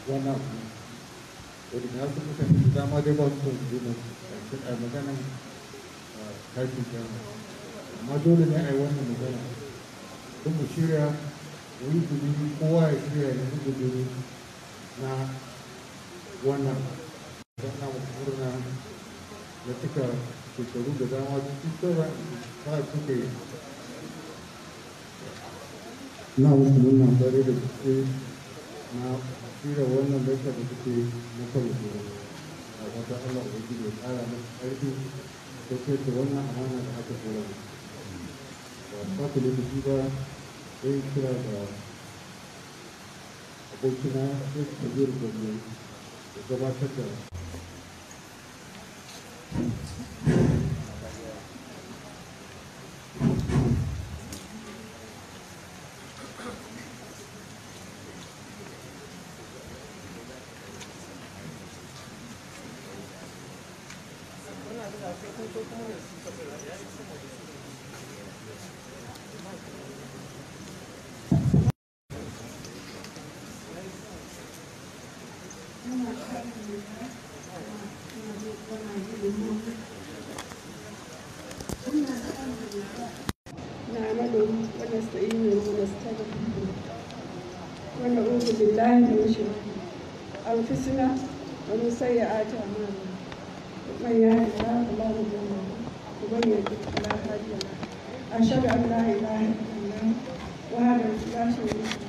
wannan abu wadda na san mutane da dama dai ba su da juna a maganan tashin kyamar amma dole ne a yi wannan magana don mu shirya wani kudi kowa ya shirya ya fi kudi na wannan don na murna da cika shekaru da dama cikin sauran ta suka yi na musu murna dare da suke na shirya wannan laifin da suke na farko a wata Allah ubangiji ya tsara masu ƙarfi da ce da wannan amana da aka kora ba ba ku lokaci ba sai kira da abokina sai su tafi da gwamnati da gabatar da نعمله ونستعينه ونستغفره ونعوذ بالله من شرور أنفسنا ومن سيئات أعمالنا من يهد الله فلا مضل له ومن يضلل فلا هادي له أشهد أن لا إله إلا الله وحده لا شريك له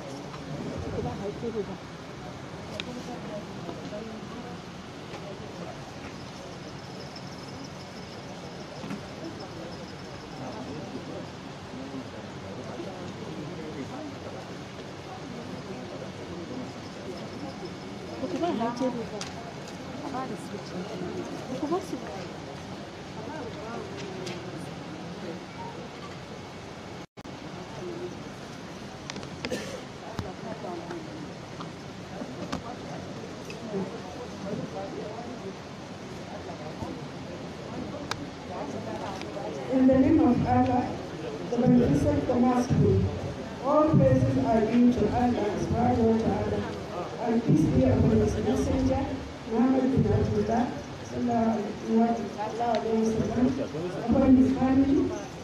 In the name of Allah, the Beneficent, the Merciful, all praises are due to Allah subhanahu wa ta'ala, and peace be upon his messenger, Muhammad bin Abdullah, sallallahu alayhi wa sallam, upon his family,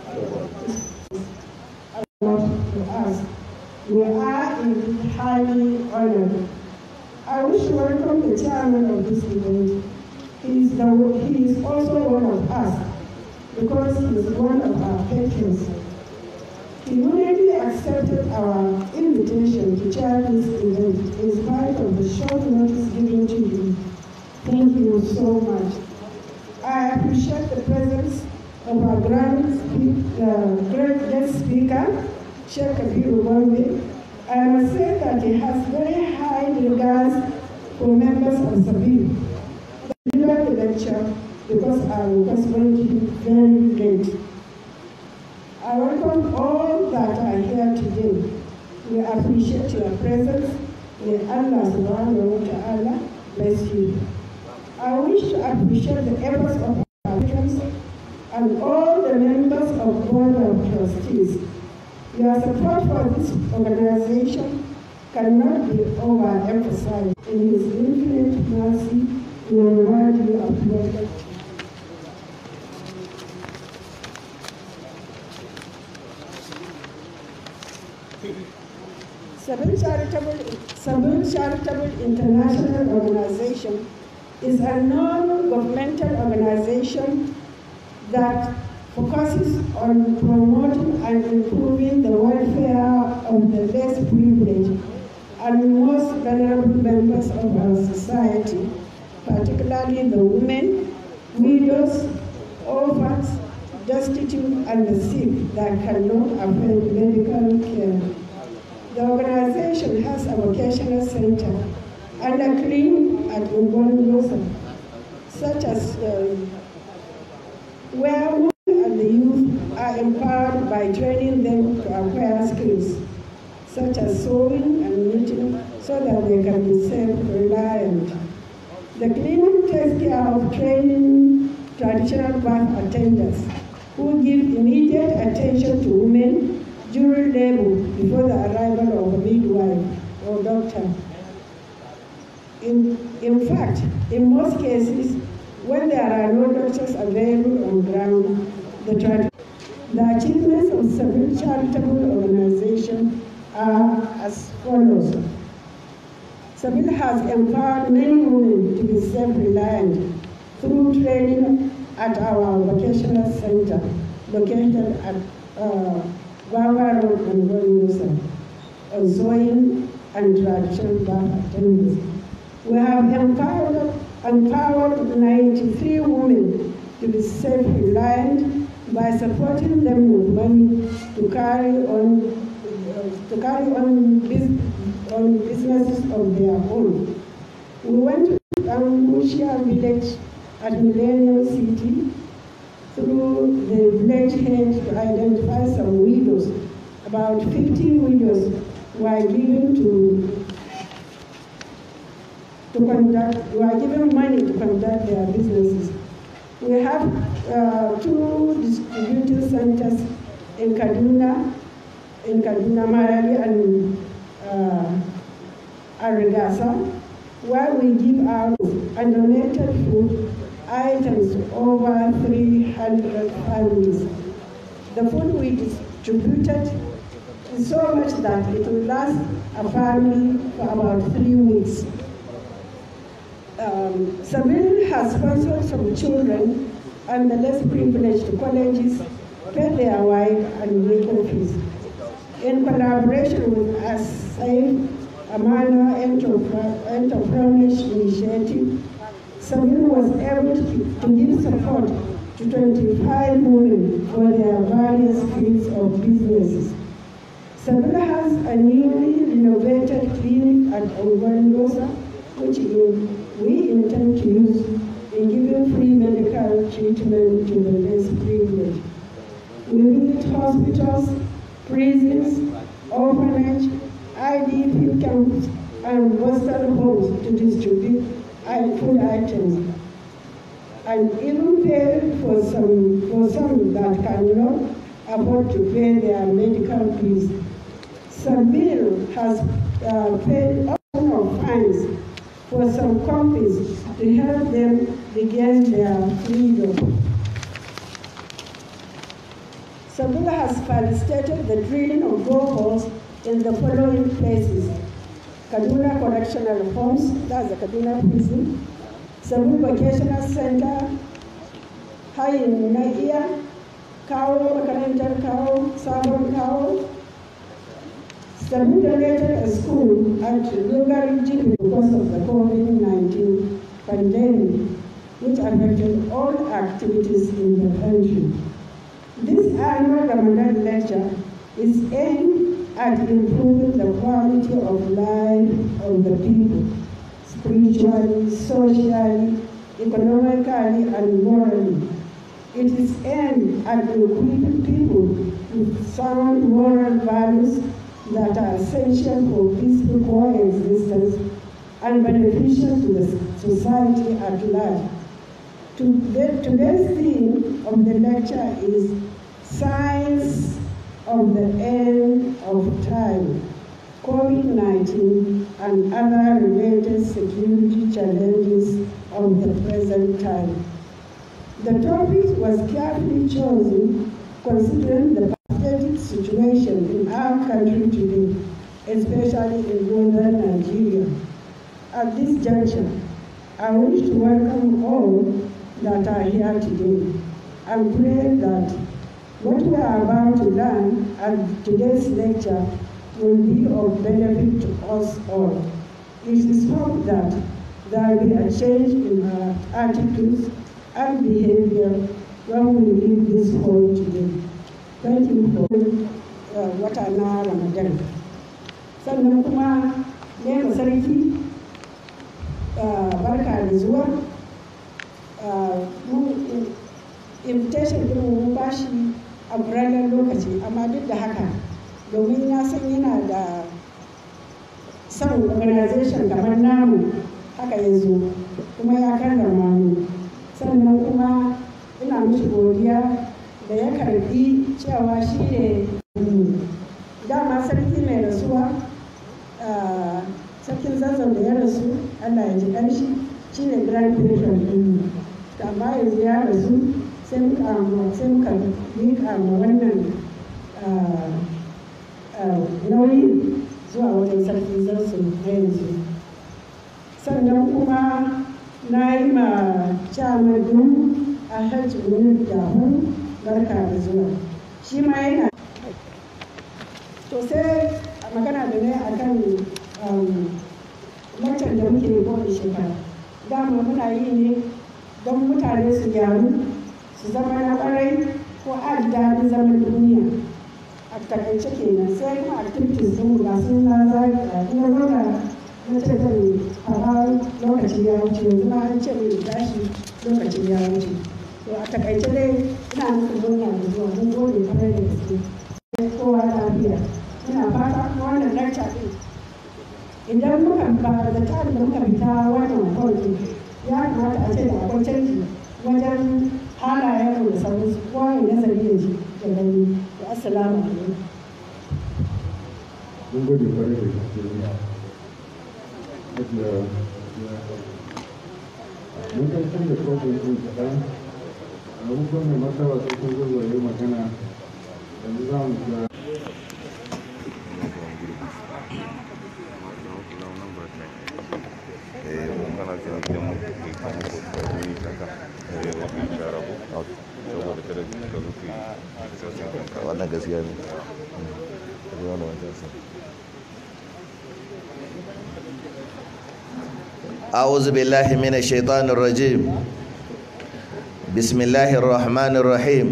to us. We are indeed highly honored. I wish to welcome the chairman of this event. He is also one of us, because he is one of our patrons. He immediately accepted our invitation to chair this event in spite of the short notice given to him. Thank you so much. I appreciate the presence of our great guest speaker, Sheikh Kabiru Gombe. I must say that he has very high regards for members of Sabir. He delivered the lecture because I was working very late. I welcome all that are here today. We appreciate your presence. May Allah subhanahu wa ta'ala bless you. I wish to appreciate the efforts of our patrons and all the members of Board of Trustees. Your support for this organization cannot be overemphasized. In His infinite mercy, we reward you of your Sabir Charitable International Organization is a non-governmental organization that focuses on promoting and improving the welfare of the less privileged and most vulnerable members of our society, particularly the women, widows, orphans, destitute, and the sick that cannot afford medical care. The organization has a vocational center and a clinic at Ugondosa, such as where women and the youth are empowered by training them to acquire skills, such as sewing and knitting, so that they can be self-reliant. The clinic takes care of training traditional birth attendants who give immediate attention to women during labor before the arrival of a midwife or doctor. fact, in most cases, when there are no doctors available on ground, the achievements of Sabine charitable organization are as follows. Sabine has empowered many women to be self-reliant through training at our vocational center located at Gwangwa Road and Golmusa, on sewing and traditional birth attendance. We have empowered 93 women to be self-reliant by supporting them with money to carry on businesses of their own. We went to Mushia village at Millennium City through the village head to identify some widows. About 50 widows were given money to conduct their businesses. We have 2 distributing centers in Kaduna Marali and Arigasa, where we give out and donated food items to over 300 families. The food we distributed is so much that it will last a family for about 3 weeks. Sabine has sponsored some children and the less privileged to colleges, paid their wife and medical fees. In collaboration with ASAFE, a minor entrepreneurship initiative, Sabine was able to give support to 25 women for their various fields of businesses. Sabine has a newly renovated clinic at Ongwandosa, which we intend to use in giving free medical treatment to the less privileged. We visit hospitals, prisons, orphanage, IDP camps, and hostel homes to distribute food items, and even pay for some that cannot afford to pay their medical fees. Sabine has paid of fines for some companies to help them regain their freedom. Sabine has facilitated the drilling of boreholes in the following places: Kaduna Correctional Homes, that's the Kaduna Prison, Sabine Vocational Center, Hayin Naiya, Kao, Makarantar Kao, Sabon Kao. Sabine donated a school at Lugari because of the COVID-19 pandemic, which affected all activities in the country. This annual Ramadan lecture is aimed at improving the quality of life of the people, spiritually, socially, economically, and morally. It is aimed at equipping people with sound moral values that are essential for peaceful coexistence and beneficial to the society at large. Today's theme of the lecture is Signs of the End of Time, COVID-19 and other related security challenges of the present time. The topic was carefully chosen considering the pathetic situation in our country today, especially in northern Nigeria. At this juncture, I wish to welcome all that are here today and pray that what we are about to learn at today's lecture will be of benefit to us all. It is hoped that there will be a change in our attitudes and behavior when we leave this hall today. Thank you for wata na Ramadan. Sannan kuma ne sarki barka da zuwa. Invitation din mun bashi a ranar lokaci, amma duk da haka domin ya san yana da son organization kamar namu haka ya zo kuma ya karrama mu. Sannan kuma ina mishi godiya da ya karbi cewa shi ne dama sarki mai rasuwa, sarkin Zazzau da ya rasu, Allah ya ji ƙanshi, shi ne grand patron ɗinmu. Amma yanzu ya rasu sai muka miƙa ma wannan nauyi zuwa wajen sarki zansu na yanzu. Sannan kuma na yi ma jamadu a hajji wani yahu barka da zuwa. Shi ma yana to sai magana da ne a kan lakcar da muke yi kowace shekara. Dama muna yi ne don mutane su gyaru su zama na ƙwarai ko a daɗin zaman duniya. A takaice kenan sai kuma activities sun ga sun na zaga ina zaga na ce zan fara lokaci ya wuce yanzu ma an ce mai tashi lokaci ya wuce. To a takaice dai ina nufin murna da zuwa mun gode kwarai da gaske. Kowa lafiya. Ina fata kuma wannan lecture ɗin idan muka ba da tsarin da muka fita wannan kwanci ya kamata a ce da akwai canji wajen halayen da sauransu kowa ya nazari da shi da gani. Assalamu alaikum. Mun gode kwarai da gaske. Mun kan canza kofin sun kaɗan. Abubuwan mai martaba sai sun zurgurye magana yanzu za mu kira. wannan gaskiya ne أعوذ بالله من الشيطان الرجيم بسم الله الرحمن الرحيم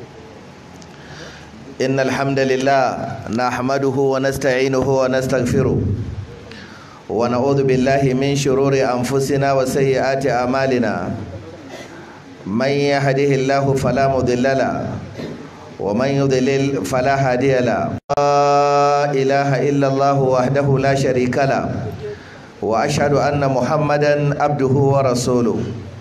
إن الحمد لله نحمده ونستعينه ونستغفره ونعوذ بالله من شرور أنفسنا وسيئات أعمالنا من يهده الله فلا مضل له ومن يضلل فلا هادي له لا إله إلا الله وحده لا شريك له وأشهد أن محمدا عبده ورسوله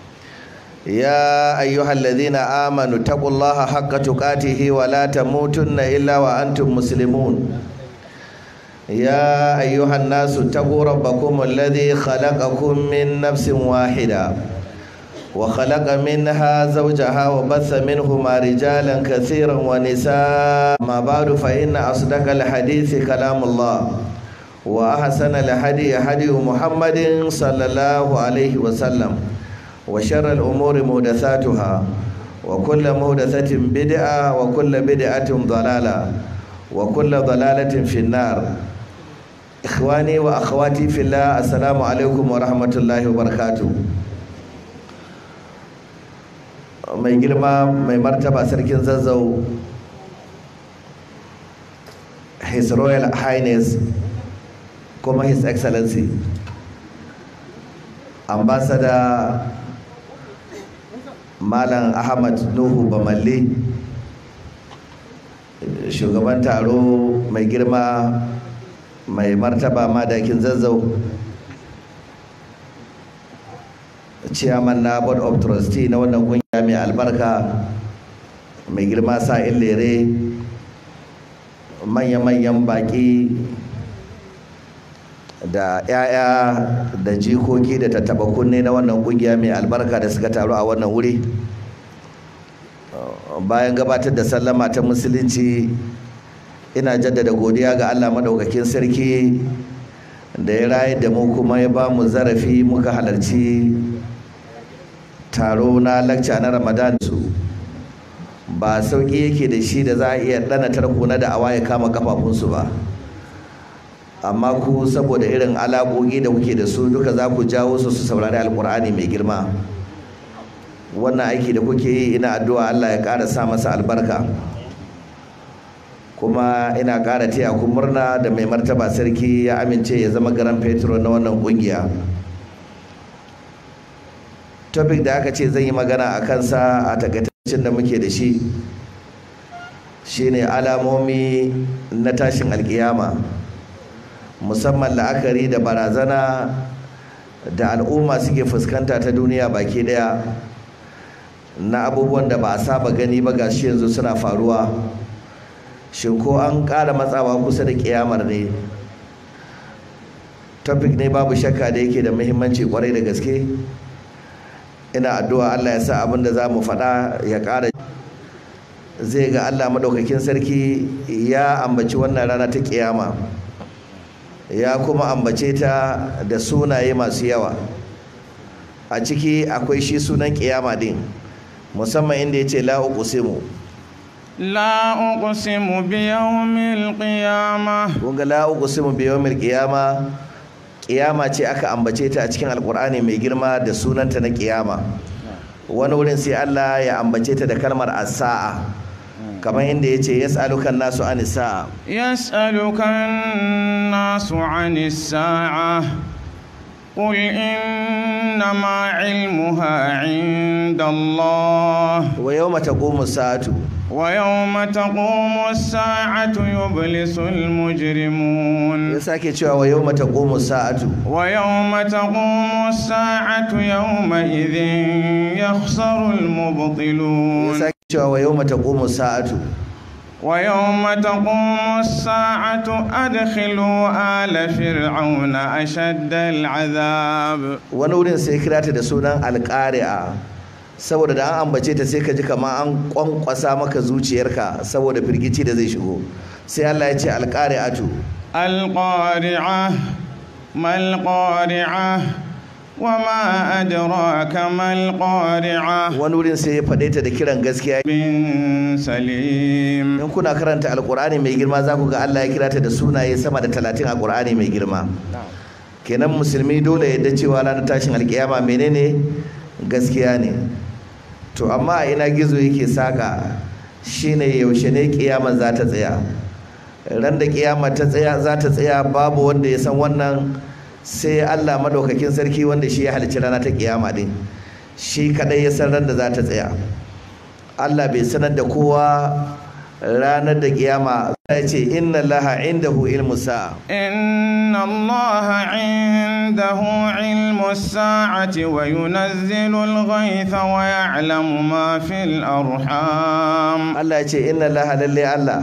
يا أيها الذين آمنوا اتقوا الله حق تقاته ولا تموتن إلا وأنتم مسلمون يا أيها الناس اتقوا ربكم الذي خلقكم من نفس واحدة وخلق منها زوجها وبث منهما رجالا كثيرا ونساء ما بعد فإن أصدق الحديث كلام الله وأحسن الهدي هدي محمد صلى الله عليه وسلم وشر الأمور محدثاتها وكل محدثة بدعة وكل بدعة ضلالة وكل ضلالة في النار إخواني وأخواتي في الله السلام عليكم ورحمة الله وبركاته. mai girma mai martaba sarkin Zazzau, His Royal Highness kuma His Excellency Ambassador Malam Ahmad Nuhu Bamalli, shugaban taro mai girma mai martaba madakin Zazzau, chairman na board of trustee na wannan kungiya mai albarka, mai girma Sa'in Lere, manya-manyan baki da 'ya'ya da jikoki da tattaba kunne na wannan kungiya mai albarka da suka taru a wannan wuri. Bayan gabatar da sallama ta musulunci, ina jaddada godiya ga Allah madaukakin sarki da ya rayar da mu kuma ya ba mu zarafi muka halarci taro na lakca na Ramadan. Su ba sauki yake da shi da za a iya dana tarko na da'awa ya kama kafafunsu ba, amma ku saboda irin alaƙoƙi da kuke da su duka za ku jawo su saurari alƙur'ani mai girma. Wannan aiki da kuke yi ina addu'a Allah ya ƙara sa masa albarka, kuma ina ƙara taya ku murna da mai martaba sarki ya amince ya zama garan petro na wannan ƙungiya. Topic da aka ce zan yi magana a kansa a takaitaccen da muke da shi shine alamomi na tashin alkiyama, musamman la'akari da barazana da al'umma suke fuskanta ta duniya baki daya na abubuwan da ba a saba gani ba gashi yanzu suna faruwa. Shin ko an ƙara matsawa kusa da kiyamar ne? Topic ne babu shakka da yake da muhimmanci kwarai da gaske, ina addu'a Allah ya sa abin da za mu faɗa ya ƙara zai ga Allah maɗaukakin sarki ya ambaci wannan rana ta ƙiyama, ya kuma ambace ta da sunaye masu yawa. A ciki akwai shi sunan ƙiyama din, musamman inda ya ce la uqsimu bi yawmil qiyamah. Kunga la uqsimu bi yawmil qiyamah, ƙiyama ce aka ambace ta a cikin alƙur'ani mai girma da sunanta na ƙiyama. Wani wurin sai Allah ya ambace ta da kalmar as-sa'a, kamar inda yace yas'alukan nasu anis sa'a. Yas'alukan nasu anis sa'a qul innama 'ilmuha 'inda Allah wa yawma taqumu as-sa'atu yublisul mujrimun. Ya sake cewa wa yawma taqumu as-sa'atu yawma idhin yakhsarul mubtilun. Ya sake cewa wa yawma taqumu as-sa'atu adkhilu ala fir'auna ashaddal 'adhab. Wani wurin sai kira ta da sunan al-qari'a, saboda da an ambace ta sai ka ji kamar an kwankwasa maka zuciyarka saboda firgici da zai shigo. Sai Allah ya ce al-qari'atu, al-qari'ah mal qari'ah wa ma adraka mal qari'ah. Wani wurin sai ya faɗe ta da kiran gaskiya bin salim. In kuna karanta alqur'ani mai girma za ku ga Allah ya kira ta da sunaye sama da 30 a qur'ani mai girma. Kenan musulmi dole ya yadda cewa ranar tashin alkiyama menene gaskiya ne. To amma ina gizo yake saka shine yaushe ne kiyama za ta tsaya. Ran da kiyama ta tsaya za ta tsaya babu wanda ya san wannan sai Allah madaukakin sarki wanda shi ya halicci rana ta kiyama din. Shi kadai ya san ran da za ta tsaya. Allah bai sanar da kowa ranar da kiyama. Ya ce inna Allaha indahu ilmu sa'a. Inna Allaha indahu ilmu sa'ati wa yunazzilu al-ghaytha wa ya'lamu ma fil arham. Allah ya ce inna Allaha lalle Allah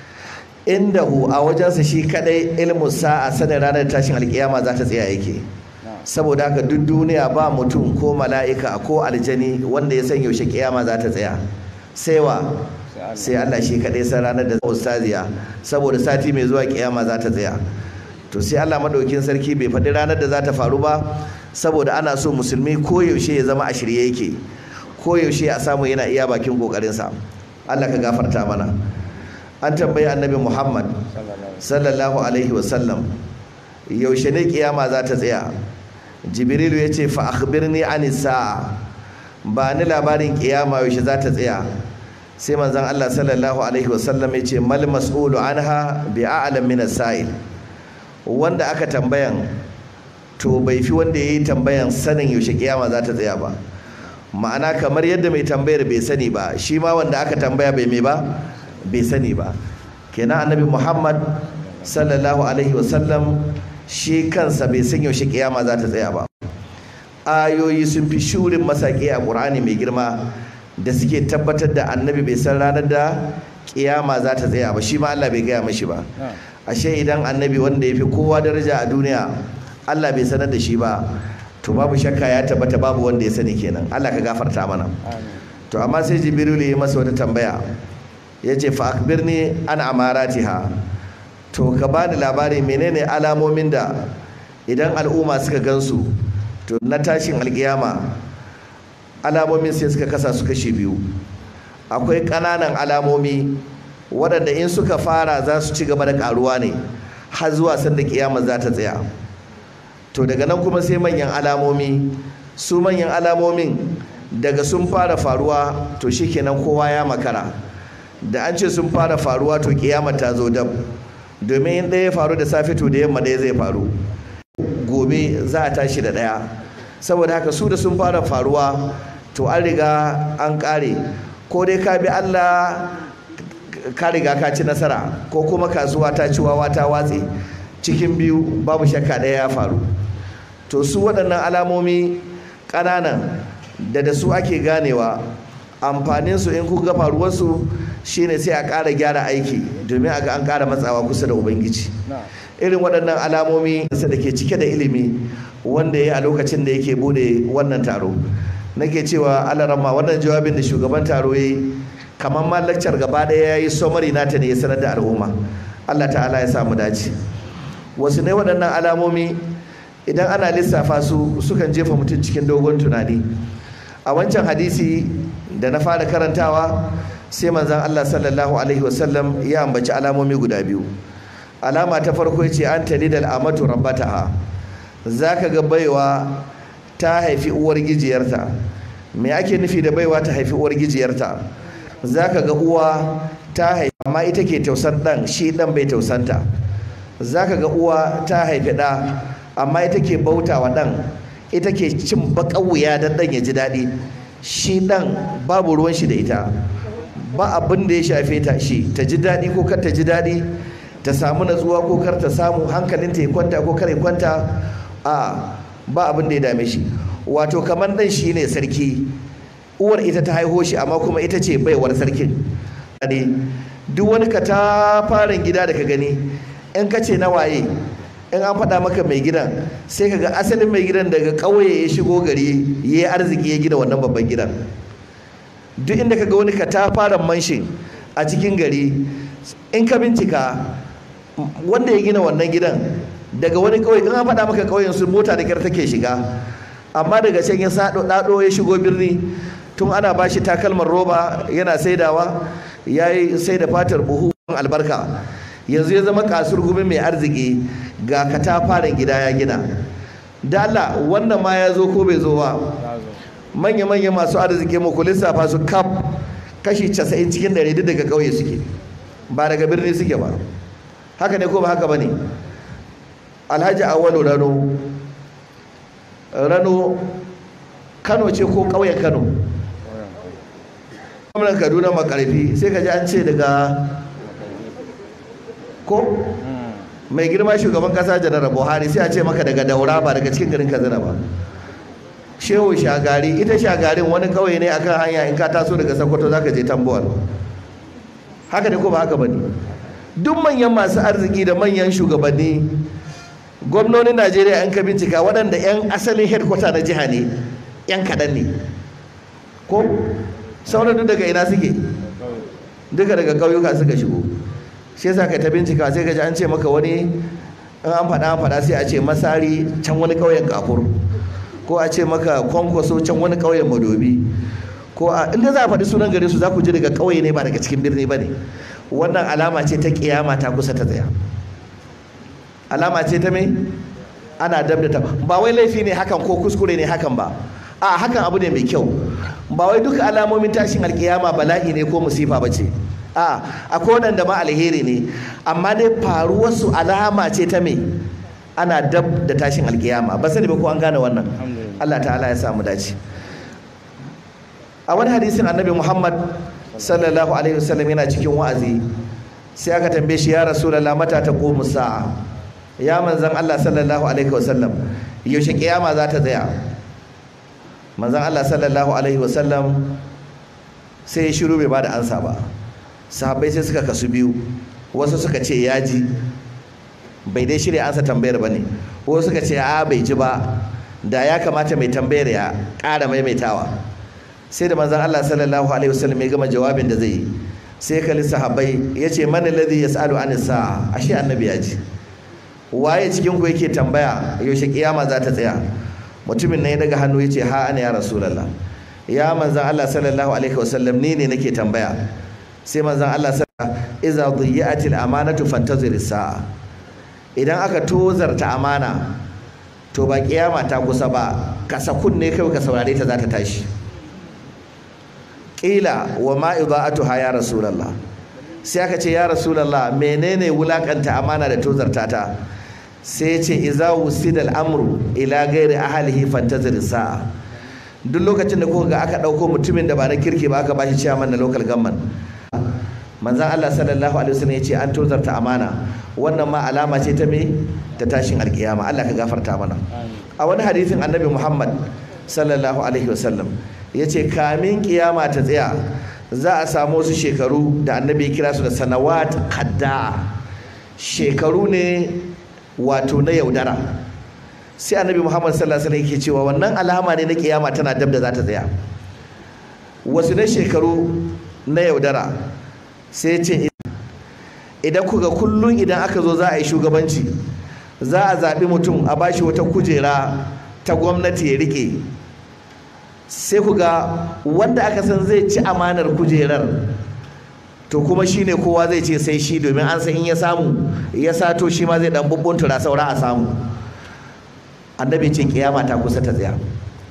indahu a wajensa shi kadai ilmu sa'a sanin ranar tashin alkiyama za ta tsaya yake. Saboda haka duk duniya ba mutum ko mala'ika ko aljani wanda ya san yaushe kiyama za ta tsaya. Sai wa? Sai Allah shi kadai san ranar da ustaziya, saboda sati mai zuwa kiyama za ta tsaya. To sai Allah madaukakin sarki bai faɗi ranar da za ta faru ba, saboda ana so musulmi ko yaushe ya zama a shirye yake, ko yaushe a samu yana iya bakin kokarinsa. Allah ka gafarta mana. An tambayi annabi Muhammad sallallahu alaihi wasallam yaushe ne kiyama za ta tsaya. Jibrilu ya ce fa akhbirni anis sa'a, ba ni labarin kiyama yaushe za ta tsaya. Sai manzon Allah sallallahu alaihi wasallam ya ce mal mas'ulu anha bi a'lam min as-sa'il. Wanda aka tambayan to bai fi wanda yayi tambayan sanin yaushe kiyama za ta tsaya ba. Ma'ana kamar yadda mai tambayar bai sani ba, shi ma wanda aka tambaya bai sani ba. Kenan annabi Muhammad sallallahu alaihi wasallam shi kansa bai san yaushe kiyama za ta tsaya ba. Ayoyi sun fi shurin masaki a Qur'ani mai girma da suke tabbatar da annabi bai san ranar da kiyama za ta tsaya ba, shi ma Allah bai gaya mashi ba. Ashe idan annabi wanda ya fi kowa daraja a duniya Allah bai sanar da shi ba, to babu shakka ya tabbata babu wanda ya sani kenan. Allah ka gafarta mana. To amma sai Jibril ya masa wata tambaya, ya ce fa akbirni an amaratiha, to ka bani labari menene alamomin da idan al'umma suka gansu to na tashin alkiyama alamomin sai suka kasa su kashi biyu. Akwai ƙananan alamomi waɗanda in suka fara za su ci gaba da ƙaruwa ne har zuwa sanda kiyama za ta tsaya. To daga nan kuma sai manyan alamomi, su manyan alamomin daga sun fara faruwa to shikenan kowa ya makara. Da an ce sun fara faruwa to kiyama ta zo dab, domin in ɗaya ya faru da safe to da yamma ɗaya zai faru, gobe za a tashi da ɗaya. Saboda haka su da sun fara faruwa to an riga an ƙare, ko dai ka bi Allah ka riga ka ci nasara, ko kuma kasuwa ta ci wawa ta watse. Cikin biyu babu shakka ɗaya ya faru. To su waɗannan alamomi ƙananan da su ake ganewa amfaninsu in kuka ga faruwarsu shine sai a ƙara gyara aiki domin a ga an ƙara matsawa kusa da Ubangiji. Irin waɗannan alamomi da ke cike da ilimi wanda ya a lokacin da yake bude wannan taro nake cewa alarama wannan jawabin da shugaban taro yayi kamar ma lecture gaba daya yayi summary nata ne ya sanar da al'umma. Allah ta'ala ya samu dace. Wasu ne waɗannan alamomi idan ana lissafa su sukan jefa mutum cikin dogon tunani. A wancan hadisi da na fara karantawa sai manzon Allah sallallahu alaihi wasallam ya ambaci alamomi guda biyu. Alama ta farko yace an talidal amatu rabbataha, zaka ga baiwa ta haifi uwar gijiyarta. Me ake nufi da baiwa ta haifi uwar gijiyarta? Zaka ga uwa ta haifi amma ita ke tausan dan, shi dan bai tausanta. Zaka ga uwa ta haifi da amma ita ke bautawa dan, ita ke cin baƙar wuya dan dan ya ji daɗi, shi dan babu ruwan shi da ita, ba abin da ya shafe ta shi ta ji daɗi ko kar ta ji daɗi, ta samu natsuwa ko kar ta samu, hankalinta ya kwanta ko kar ya kwanta, a ba abin da ya dame shi. Wato kamar dan shi ne sarki, uwar ita ta haiho shi amma kuma ita ce baiwar sarkin. Duk wani katafaren gida da ka gani in ka ce na waye, in an faɗa maka mai gidan sai ka ga asalin mai gidan daga ƙauye ya shigo gari ya yi arziki ya gina wannan babban gidan. Duk inda ka ga wani katafaren manshin a cikin gari, in ka bincika wanda ya gina wannan gidan daga wani ƙauye, in an faɗa maka ƙauyen su mota da kyar take shiga, amma daga can ya saɗo ɗaɗo ya shigo birni, tun ana ba shi takalmar roba yana saidawa, ya yi sai da fatar buhu albarka, yanzu ya zama kasur gumi mai arziki, ga katafaren gida ya gina. Da Allah wannan ma ya zo ko bai zo ba? Manya-manya masu arziki mu ku lissafa su kaf kashi 90 cikin 100 duk daga ƙauye suke, ba daga birni suke ba. Haka ne ko ba haka ba ne? Alhaji Awalu Rano Kano ce ko ƙauyen Kano? Gwamnan Kaduna Makarfi sai ka ji an ce daga ko mai girma shugaban kasa Janar Buhari sai a ce maka daga Daura, ba daga cikin garin Katsina ba. Shehu Shagari, ita Shagarin wani kauye ne akan hanya in ka taso daga Sokoto zaka je Tambuwal. Haka ne ko ba haka bane? Duk manyan masu arziki da manyan shugabanni, gwamnonin Najeriya an ka bincika waɗanda 'yan asalin headquarter na jiha ne 'yan kaɗan ne, ko sauran duk daga ina suke? Duka daga ƙauyuka suka shigo. Shi yasa kai ta bincika sai ka ji an ce maka wani, in an faɗa sai a ce Masari can wani ƙauyen Kafur, ko a ce maka Kwankwaso can wani ƙauyen Madobi, ko a inda za a faɗi sunan gare su za ku ji daga ƙauye ne ba daga cikin birni ba ne. Wannan alama ce ta kiyama ta kusa ta tsaya. Alama ce ta me? Ana dab da ta. Ba wai laifi ne hakan ko kuskure ne hakan ba, a hakan abu ne mai kyau. Ba wai duka alamomin tashin alkiyama bala'i ne ko musifa ba ce, a akwai waɗanda ma alheri ne, amma dai faruwarsu alama ce ta me? Ana dab da tashin alkiyama. Ba sani ba ko an gane wannan? Allah ta'ala ya samu dace. A wani hadisin annabi Muhammad sallallahu alaihi wasallam yana cikin wa'azi, sai aka tambaye shi, ya Rasulullah mata taqumu sa'a, ya manzon Allah sallallahu alaihi wasallam yaushe kiyama za ta tsaya? Manzon Allah sallallahu alaihi wasallam sai ya shiru bai bada ansa ba. Sahabbai sai suka kasu biyu, wasu suka ce ya ji bai dai shirya ansa tambayar bane, wasu suka ce a bai ji ba, da ya kamata mai tambayar ya ƙara maimaitawa. Sai da manzon Allah sallallahu alaihi wasallam ya gama jawabin da zai yi, sai kalli sahabbai yace man alladhi yas'alu anis sa'a, ashe annabi ya ji. Waye cikin ku yake tambaya yaushe kiyama za ta tsaya? Mutumin ne ya daga hannu yace ha ana ya rasulullah, ya manzon Allah sallallahu alaihi wasallam ni ne nake tambaya. Sai manzon Allah sallallahu alaihi wasallam iza dhiyatil amanatu fantazir sa'a, idan aka tozarta amana to ba kiyama ta kusa ba, kasa kunne kai ka saurare ta za ta tashi. Ƙila wa ma idaatuha ya rasulullah, sai aka ce ya rasulullah menene wulakanta amana da tozarta ta? Sai ce iza wusida al'amru ila ghairi ahlihi fantazir sa'a, duk lokacin da kuka ga aka dauko mutumin da ba na kirki ba aka bashi chairman na local government, manzon Allah sallallahu alaihi wasallam ya ce an tozarta amana, wannan ma alama ce ta me? Ta tashin alkiyama. Allah ka gafarta mana. A wani hadisin annabi Muhammad sallallahu alaihi wasallam ya ce kamin kiyama ta tsaya za a samu wasu shekaru da annabi ya kira su da sanawat khadda'a, shekaru ne wato na yaudara, sai annabi Muhammad sallallahu alaihi wasallam yake cewa wannan alama ne na kiyama tana dab da za ta tsaya. Wasu na shekaru na yaudara, sai ya ce idan kuga kullum idan aka zo za a yi shugabanci, za a zaɓi mutum a bashi wata kujera ta gwamnati ya rike, sai kuga wanda aka san zai ci amanar kujerar to kuma shine kowa zai ce sai shi, domin an san in ya samu ya sato shi ma zai dan bubbuntura saura a samu. Annabi ce kiyama ta kusa ta tsaya.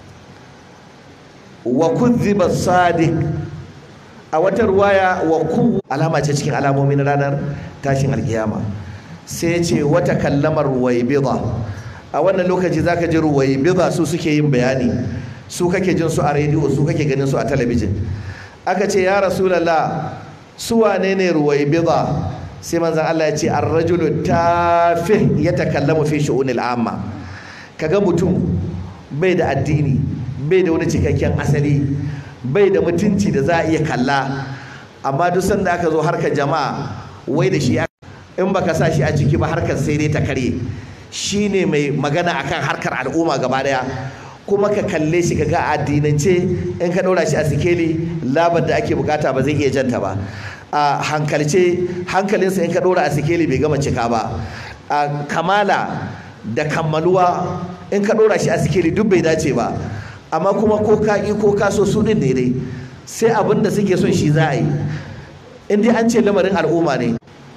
Wa kuzziba sadiq, a wata ruwaya wa ku alama ce cikin alamomin ranar tashin alkiyama. Sai ya ce wata kallamar ruwaibida, a wannan lokaci zaka ji ruwaibida su suke yin bayani, su kake jin su a rediyo, su kake ganin su a talabijin. Aka ce ya rasulullah, su wane ne ruwaibida? Sai manzon Allah ya ce ar-rajulu tafih yatakallamu fi shu'unil amma. Kaga mutum bai da addini, bai da wani cikakken asali, bai da mutunci da za a iya kalla, amma duk sanda aka zo harkar jama'a wai da shi in baka sa shi a ciki ba harkar sai dai ta kare. Shine mai magana akan harkar al'umma gaba daya, kuma ka kalle shi kaga addinance in ka ɗora shi a sikeli labar da ake bukata ba zai iya janta ba. A hankalinsa in ka ɗora a sikeli bai gama cika ba. A kamala da kammaluwa in ka ɗora shi a sikeli duk bai dace ba. Amma kuma ko ka ƙi ko ka so su ɗin ne dai, sai abin da suke son shi za a yi. In dai an ce lamarin al'umma ne,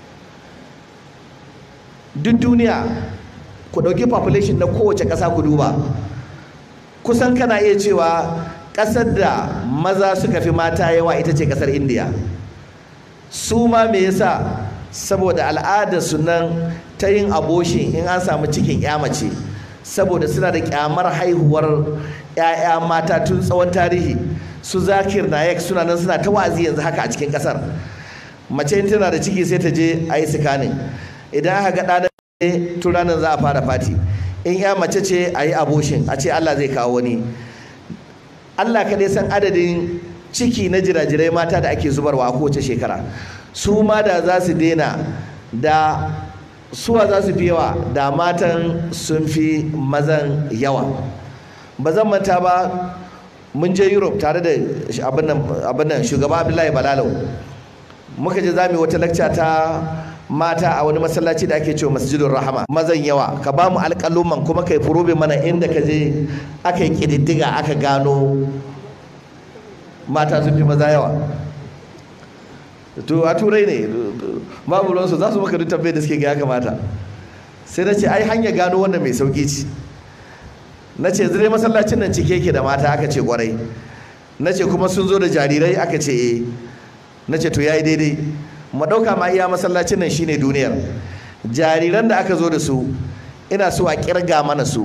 duk duniya ku ɗauki population na kowace ƙasa ku duba, kusan kana iya cewa ƙasar da maza suka fi mata yawa ita ce ƙasar Indiya. Su ma me yasa? Saboda al'adar su nan ta yin abortion in an samu cikin ya mace, saboda suna da kyamar haihuwar 'ya'ya mata tun tsawon tarihi. Su Zakir Naik suna nan suna ta wa'azi yanzu haka a cikin ƙasar. Mace in tana da ciki sai ta je a yi sikanin, idan aka ga ɗanar tun ranar za a fara fati. In ya mace ce a yi abortion, a ce Allah zai kawo wani. Allah kaɗai san adadin ciki na jirajirai mata da ake zubarwa a kowace shekara. Su ma da za su daina, da suwa za su fi yawa, da matan sun fi mazan yawa. Ba zan manta ba, mun je Europe tare da abin nan shugaba Abdullahi Balalau. Muka je za mu yi wata lakca ta mata a wani masallaci da ake cewa Masjidul Rahama. Mazan yawa, ka ba mu alƙaluman kuma kai furobe mana inda ka je aka yi ƙididdiga aka gano mata sun fi maza yawa. To a turai ne babu ruwansu, za su maka duk tambayar da suke ga ya kamata. Sai na ce ai hanya gano wannan mai sauki ce. Na ce zire masallacin nan cike yake da mata, aka ce kwarai. Na ce kuma sun zo da jarirai, aka ce eh. Na ce to yayi daidai, mu ɗauka ma iya masallacin nan shine duniyar. Jariran da aka zo da su ina so a kirga mana su,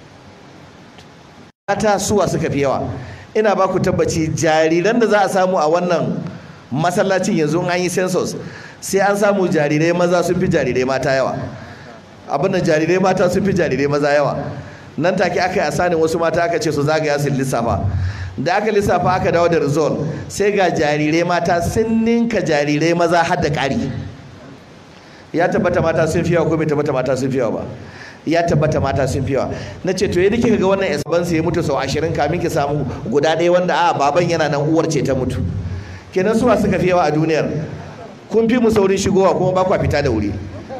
mata suwa suka fi yawa. Ina ba ku tabbaci jariran da za a samu a wannan masallacin yanzu an yi census, sai an samu jarirai maza sun fi jarirai mata yawa. Abin da jarirai mata sun fi jarirai maza yawa. Nan take aka yi asanin wasu mata, aka ce su zagaya su lissafa. Da aka lissafa aka dawo da result, sai ga jarirai mata sun ninka jarirai maza har da ƙari. Ya tabbata mata sun fi yawa ko bai tabbata mata sun fi yawa ba? Ya tabbata mata sun fi yawa. Na ce to yadda kika ga wannan esbansa ya mutu sau 20 kamin ki samu guda ɗaya wanda a baban yana nan uwar ce ta mutu. Kenan suwa suka fi yawa a duniyar? Kun fi mu saurin shigowa kuma ba kwa fita da wuri.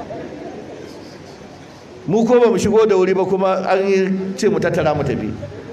Mu ko ba mu shigo da wuri ba kuma an ce mu tattara mu tafi.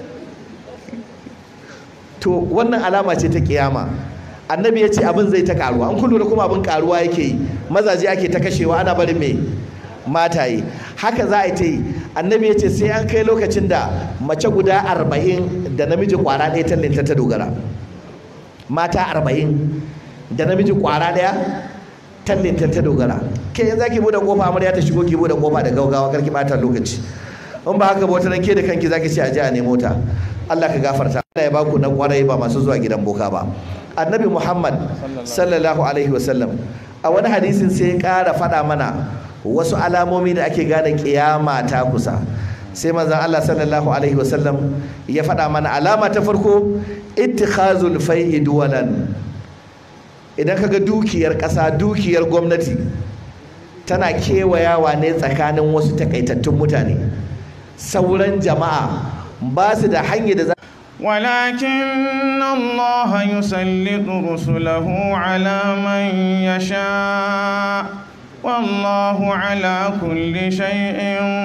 To wannan alama ce ta kiyama. Annabi ya ce abin zai ta karuwa. An kullu da kuma abin karuwa yake yi. Mazaje ake ta kashewa, ana barin me mataye. Haka za a yi ta yi. Annabi ya ce sai an kai lokacin da mace guda 40 da namiji kwara ɗaya tallinta ta dogara. Mata 40 da namiji kwara ɗaya tallinta ta dogara. Ke yanzu ki bude kofa amarya ta shigo, ki bude kofa da gaugawa, kar ki bata lokaci. In ba haka ba wata ran ke da kanki zaki ce a je a nemo ta. Allah ka gafarta. Allah ya baku na kwarai ba masu zuwa gidan boka ba. Annabi Muhammad sallallahu alaihi wasallam a wani hadisin sai ya ƙara faɗa mana wasu alamomi da ake gane kiyama ta kusa. Sai manzon Allah sallallahu alaihi wasallam ya faɗa mana alama ta farko, ittikhazul fai'i duwalan. Idan kaga dukiyar ƙasa, dukiyar gwamnati tana kewayawa ne tsakanin wasu takaitattun mutane. sauran jama'a ba su da hanyar da za ولكن الله يسلط رسله على من يشاء والله على كل شيء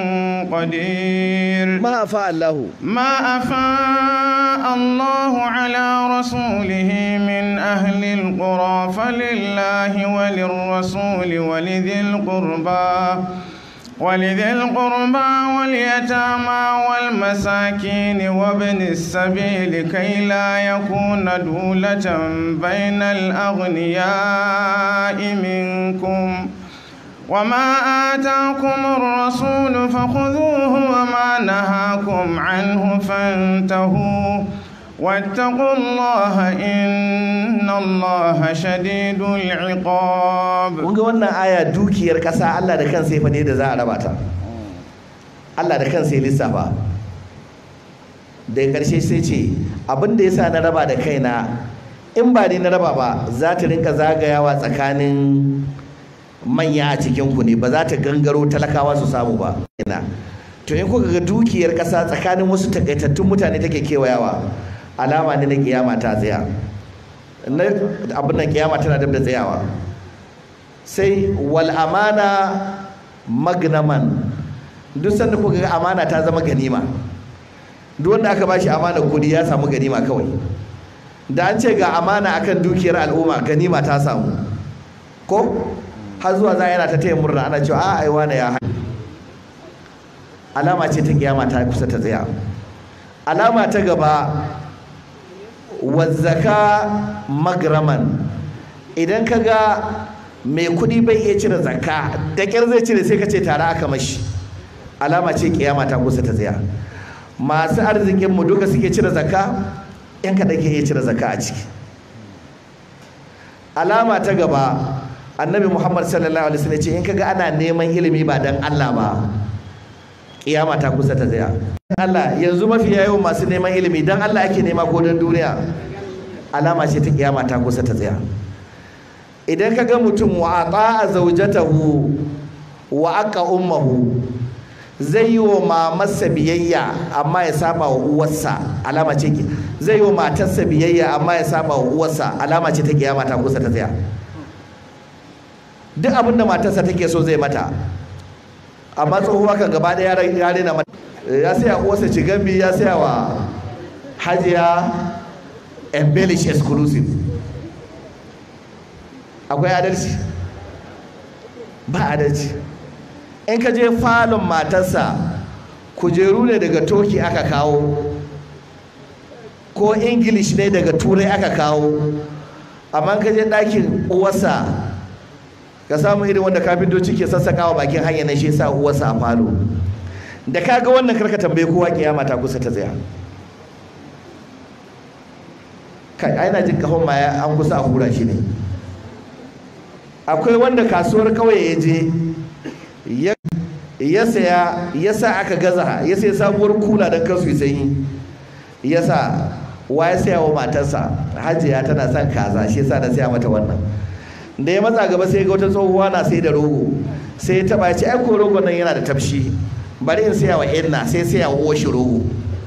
قدير ما أفاء الله على رسوله من أهل القرى فلله وللرسول ولذي القربى واليتامى والمساكين وابن السبيل كي لا يكون دولة بين الأغنياء منكم وما آتاكم الرسول فخذوه وما نهاكم عنه فانتهوا واتقوا الله إن الله شديد العقاب. Kunga wannan aya dukiyar ƙasa Allah da kansa ya faɗe da za a raba ta. Allah da kansa ya lissafa. Daga ƙarshe sai ce abin da yasa na raba da kaina in ba ni na raba ba za ta rinka zagayawa tsakanin manya a cikin ku ne ba za ta gangaro talakawa su samu ba. To in kuka ga dukiyar ƙasa tsakanin wasu takaitattun mutane take kewayawa alama ne na kiyama ta tsaya. Abin nan kiyama tana da tsayawa. Sai wal amana magnaman, duk sanda kuka ga amana ta zama ganima, duk wanda aka bashi amana kudi ya samu ganima kawai. Da an ce ga amana akan dukiyar al'umma ganima ta samu ko har zuwa za yana ta taya murna ana cewa a aiwa na ya alama ce ta kiyama ta kusa ta tsaya. Alama ta gaba wazzaka magraman, idan ka ga mai kudi bai iya cire zakka da kyar zai cire sai ka ce tare aka mashi, alama ce kiyama ta kusa ta tsaya. Masu arzikin mu duka suke cire zakka, yan kaɗan ke iya cire zakka a ciki. Alama ta gaba annabi Muhammad sallallahu alaihi wasallam ce in kaga ana neman ilimi ba dan Allah ba kiyama ta kusa ta tsaya. Allah yanzu mafi yawan masu neman ilimi dan Allah ake nema ko dan duniya, alama ce ta kiyama ta kusa ta tsaya. Idan ka ga mutum wa ata'a zawjatahu wa aqa ummuhu, zai yi wa mamarsa biyayya amma ya saba wa uwarsa, alama ce zai yi wa matarsa biyayya amma ya saba wa uwarsa, alama ce ta kiyama ta kusa ta tsaya. Duk abinda matarsa take so zai mata, amma tsohuwa kan gaba ɗaya ya rena mata. Ya saya uwarsa cigambi, ya saya wa hajiya embellish exclusive. Akwai adalci? Ba adalci. In ka je falon matarsa, kujeru ne daga Turkey aka kawo ko English ne daga Turai aka kawo, amma ka je ɗakin uwarsa ka samu irin wanda kafintoci ke sassakawa bakin hanya na shi sa uwarsa a falo. Da ka ga wannan karka tambaye kowa kiyama ta kusa ta tsaya. Kai ai na jin kahon ma an kusa a hura shi ne. Akwai wanda kasuwar kauye ya je ya saya, ya sa aka gaza, ya sai sabuwar kula don kansu sanyi, ya sa wa ya saya wa matarsa hajiya tana son kaza, shi yasa na saya mata wannan. Da ya matsa gaba sai ga wata tsohuwa na sai da rogo, sai ya taba ya ce ai ko rogon nan yana da tafshi, bari in saya wa inna, sai saya wa uwar shi rogo.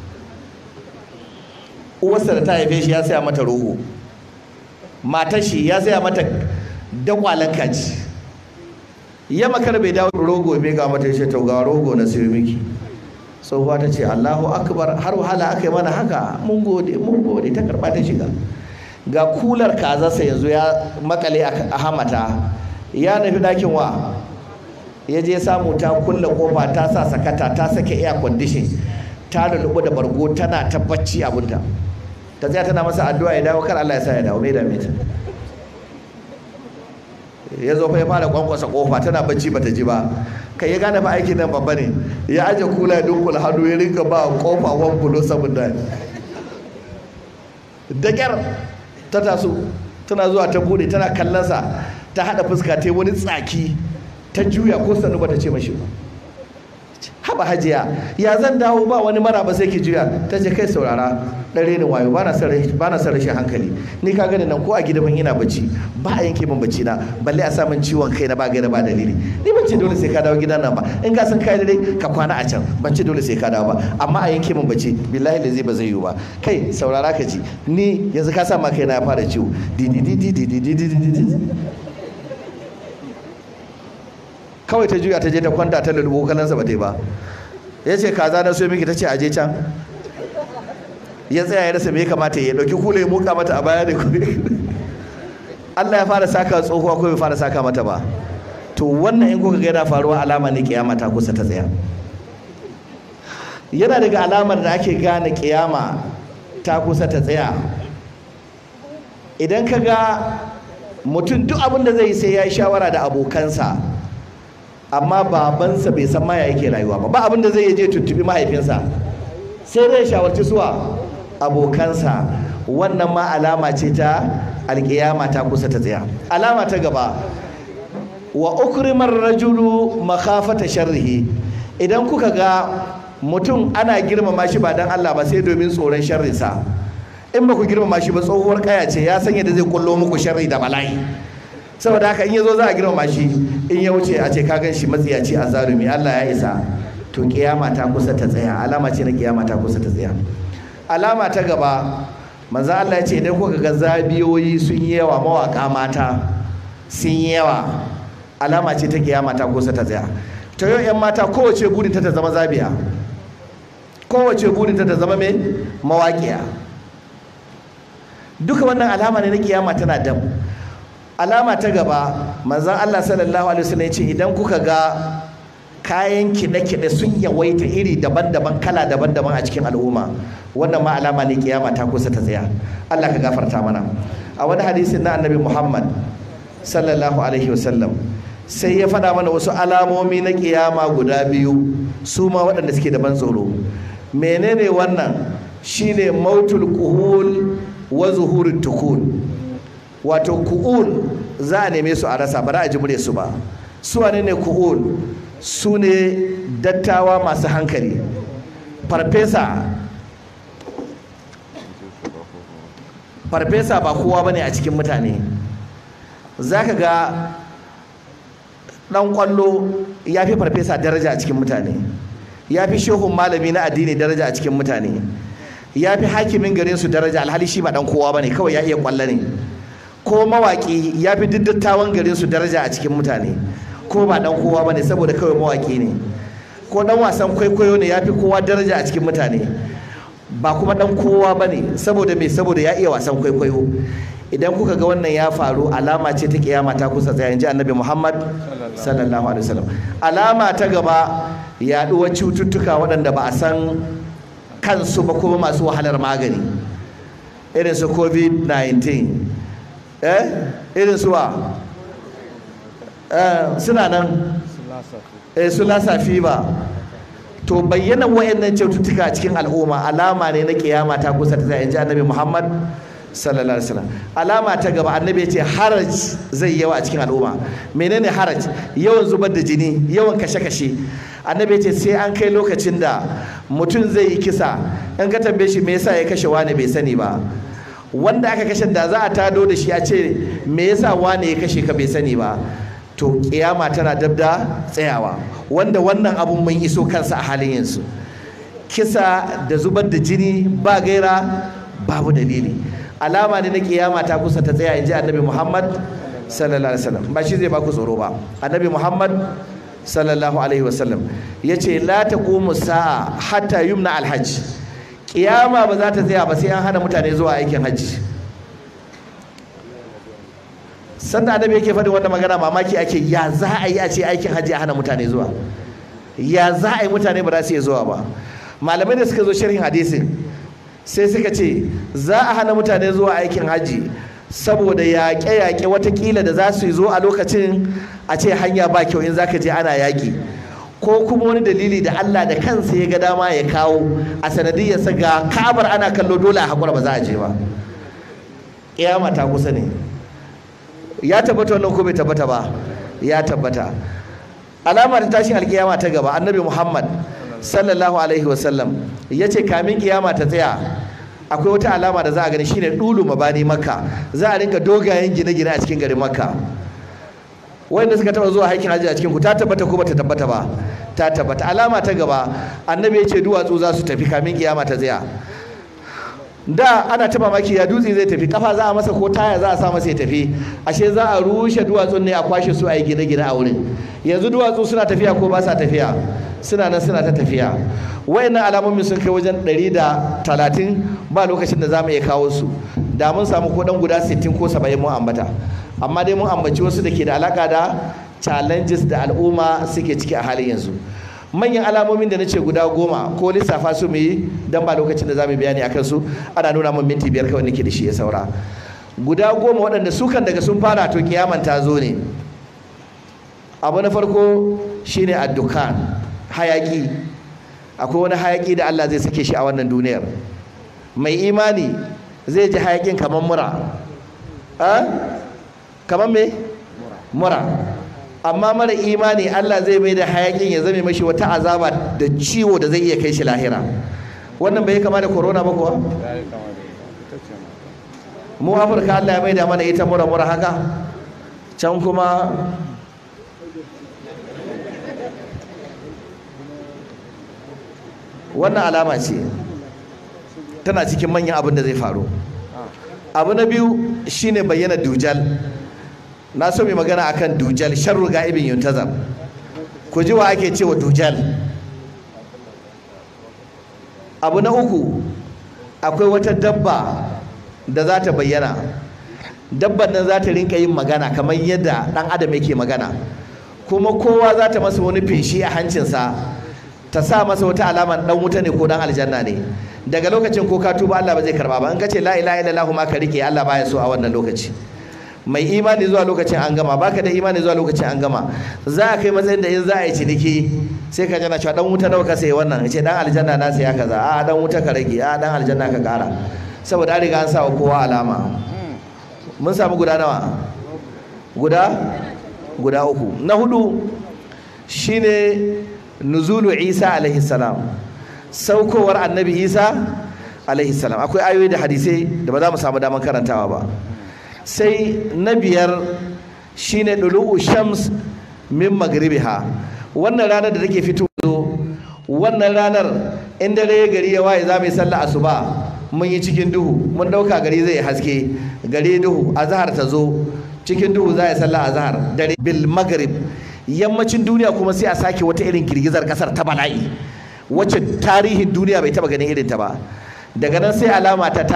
Uwarsa da ta haife shi ya saya mata rogo, matar shi ya saya mata dakwalan kaji. Ya makar bai dawo rogo bai ga mata, ya ce to ga rogo na sayo miki. Tsohuwa ta ce Allahu akbar, har wahala aka yi mana haka, mun gode ta karba ta shiga. Ga kular kazarsa yanzu ya makale a hamata, ya nufi ɗakin wa ya je samu ta kulle kofa, ta sa sakata, ta sake air condition, ta lulluɓu da bargo, tana ta bacci abinta. Ta tsaya tana masa addu'a ya dawo, kar Allah ya sa ya dawo, mai dame ta. Ya zo fa ya fara kwankwasa kofa, tana bacci bata ji ba. Kai ya gane fa aikin nan babba ne, ya aje kula ya dunkula hannu ya rinka ba kofa 1 bulo 7 da kyar ta taso, tana zuwa ta bude, tana kallonsa, ta hada fuska, ta wani tsaki, ta juya ko sanu bata ce mashi ba. haba hajiya ya zan dawo ba wani maraba sai ki juya ta ce kai saurara dare ni wayo ba na son rashin hankali ni ka gani nan ko a gida ban ina bacci ba a yanke min bacci na balle a samun ciwon kai na ba gaira ba dalili ni ban ce dole sai ka dawo gidan nan ba in ka san kai dare ka kwana a can ban ce dole sai ka dawo ba amma a yanke min bacci billahi da zai ba zai yiwu ba kai saurara ka ji ni yanzu ka sa ma kai na ya fara ciwo kawai ta juya ta je ta kwanta ta lullubo kalansa ba ta yi ba ya ce kaza na so miki ta ce aje can ya tsaya ya rasa me ya kamata ya dauki kula ya muka mata a baya da kule Allah ya fara saka tsohuwa ko bai fara saka mata ba to wannan in kuka ga yana faruwa alama ne kiyama ta kusa ta tsaya yana daga alamar da ake gane kiyama ta kusa ta tsaya idan ka ga mutum duk abin da zai yi sai ya yi shawara da abokansa amma babansa bai san ma ya yake rayuwa ba abin da zai je tuntubi mahaifinsa sai dai shawarci suwa abokansa wannan ma alama ce ta alkiyama ta kusa ta tsaya alama ta gaba wa ukrimar rajulu makhafata sharrihi idan kuka ga mutum ana girmama shi ba dan Allah ba sai domin tsoron sharrinsa in ba ku girmama shi ba tsohuwar kaya ce ya san yadda zai kullo muku sharri da bala'i saboda haka in yazo za a girmama shi in ya wuce a ce ka gan shi matsiyaci a zarumi Allah ya isa to kiyama ta kusa ta tsaya alama ce na kiyama ta kusa ta tsaya alama ta gaba manzo Allah ya ce idan kuka ga zabiyoyi sun yi yawa mawaka mata sun yi yawa alama ce ta kiyama ta kusa ta tsaya ta yau yan mata kowace burin ta zama zabiya kowace burin ta zama mai mawaƙiya duka wannan alama ne na kiyama tana dam alama ta gaba manzon Allah sallallahu alaihi wasallam ya ce idan kuka ga kayan kiɗe-kiɗe sun yawaita iri daban-daban kala daban-daban a cikin al'umma wannan ma alama ne kiyama ta kusa ta tsaya Allah ka gafarta mana a wani hadisin na annabi Muhammad sallallahu alaihi wasallam sai ya faɗa mana wasu alamomi na kiyama guda biyu su ma waɗanda suke da ban tsoro menene wannan shine mautul kuhul wa zuhurut tukul wato ku'ul za a neme su a rasa ba za a ji mure su ba su wane ne ku'ul su ne dattawa masu hankali farfesa ba kowa bane a cikin mutane zaka ga dan kwallo ya fi farfesa daraja a cikin mutane ya fi shehun malami na addini daraja a cikin mutane ya fi hakimin garin su daraja alhali shi ba dan kowa bane kawai ya iya kwallo ne ko mawaki ya fi dattawan garin su daraja a cikin mutane ko ba dan kowa bane saboda kawai mawaki ne ko dan wasan kwaikwayo ne ya fi kowa daraja a cikin mutane ba kuma dan kowa bane saboda me saboda ya iya wasan kwaikwayo idan kuka ga wannan ya faru alama ce ta kiyama ta kusa tsaya inji annabi Muhammad sallallahu alaihi wasallam alama ta gaba yaduwar cututtuka waɗanda ba a san kansu ba kuma masu wahalar magani irin su covid-19 irin suwa suna nan su lasa fiba to bayyana wayannan cututtuka a cikin al'umma alama ne na kiyama ta kusa ta tsaya inji annabi Muhammad sallallahu alaihi wasallam alama ta gaba annabi ya ce haraj zai yawa a cikin al'umma menene haraj yawan zubar da jini yawan kashe-kashe annabi ya ce sai an kai lokacin da mutum zai yi kisa in ka tambaye shi me yasa ya kashe wani bai sani ba wanda aka kashe da za a tado da shi a ce me yasa wani ya kashe ka bai sani ba to kiyama tana dabda tsayawa wanda wannan abun mun iso kansa a halin yanzu kisa da zubar da jini ba gaira babu dalili alama ne na kiyama ta kusa ta tsaya inji annabi Muhammad sallallahu alaihi wasallam ba shi zai baku tsoro ba annabi Muhammad sallallahu alaihi wasallam yace la taqumu sa'a hatta yumna alhajj kiyama ba za ta tsaya ba sai an hana mutane zuwa aikin hajji sanda annabi yake faɗin wannan magana mamaki ake ya za a yi a ce aikin hajji a hana mutane zuwa ya za a yi mutane ba za su iya zuwa ba malamai da suka zo sharhin hadisin sai suka ce za a hana mutane zuwa aikin hajji saboda yaƙe-yaƙe watakila da za su zo a lokacin a ce hanya ba kyau in zaka je ana yaƙi ko kuma wani dalili da Allah da kansa ya ga dama ya kawo a sanadiyyarsa ga Ka'abar ana kallo dole a haƙura ba za a je ba kiyama ta kusa ne ya tabbata wannan ko bai tabbata ba ya tabbata alama ta tashin alkiyama ta gaba, annabi Muhammad sallallahu alaihi wasallam ya ce kamin kiyama ta tsaya akwai wata alama da za a gani, shine dulu mabani makka. Za a rinka dogayen gine-gine a cikin garin makka. wanda suka taba zuwa aikin hajji a cikin ku ta tabbata ko bata tabbata ba? Ta tabbata. Alama ta gaba, annabi ya ce duwatsu za su tafi kamin kiyama ta tsaya. Da ana ta mamaki ya dutse zai tafi, kafa za a masa ko taya za a sa masa ya tafi, ashe za a rushe duwatsun ne a kwashe su a yi gine-gine a wurin. Yanzu duwatsu suna tafiya ko ba sa tafiya? Suna nan suna ta tafiya. Wayannan alamomin sun kai wajen 130, ba lokacin da za mu iya kawo su. Da mun samu ko dan guda 60 ko 70 mun ambata, amma dai mun ambaci wasu da ke da alaka da challenges da al'umma suke ciki a halin yanzu. Manyan alamomin da na ce guda 10 ko lissafa su mu yi don ba lokacin da za mu bayani akan su, ana nuna mun minti 5 kawai nake da shi ya saura. Guda 10 waɗanda su kan daga sun fara to kiyaman ta zo ne. Abu na farko shine addukan, hayaki. Akwai wani hayaki da Allah zai sake shi a wannan duniyar. Mai imani zai ji hayakin kamar mura. Kamar me? Mura. Amma mara imani Allah zai mai da hayakin ya zame mashi wata azaba da ciwo da zai iya kai shi lahira. Wannan bai kama da corona ba kuwa? Mu Afirka Allah ya mai da mana ita mura haka, can kuma wannan alama ce tana cikin manyan abin da zai faru. Abu na biyu shine bayyana dujal. Na so mai magana akan dujal, sharru ga'ibin yuntazar. Ku ji wa ake cewa dujal. Abu na uku, akwai wata dabba da za ta bayyana. Dabban nan za ta rinka yin magana kamar yadda ɗan adam yake magana, kuma kowa za ta masa wani feshi a hancinsa, ta sa masa wata alama dan wuta ne ko dan aljanna ne. Daga lokacin ko ka tuba Allah ba zai karba ba. In ka ce la ilaha illallah ma ka rike, Allah baya so a wannan lokaci. Mai imani zuwa lokacin an gama, baka da imani zuwa lokacin an gama. Za a kai matsayin da in za a yi ciniki sai ka jana cewa dan wuta nawa ka sai wannan, ce dan aljanna na sai kaza, a dan wuta ka rage, a dan aljanna ka kara, saboda an riga an sa wa kowa alama. Mun samu guda nawa? Guda uku. Na hudu shine nuzulu Isa alaihi salam, saukowar annabi Isa alaihi salam. Akwai ayoyi da hadisai da ba za mu samu daman karantawa ba. Sai na biyar shine dulu'u shams min magribiha. Wannan ranar da take fito, wannan ranar in dare gari ya waye za mu yi sallah asuba, mun yi cikin duhu, mun dauka gari zai haske, gari duhu, azhar ta zo, cikin duhu za a yi sallah azhar, dare bil maghrib. Yammacin duniya kuma sai a sake wata irin girgizar kasar ta bala'i wacce tarihin duniya bai taba ganin irin ta ba. Daga nan sai alama ta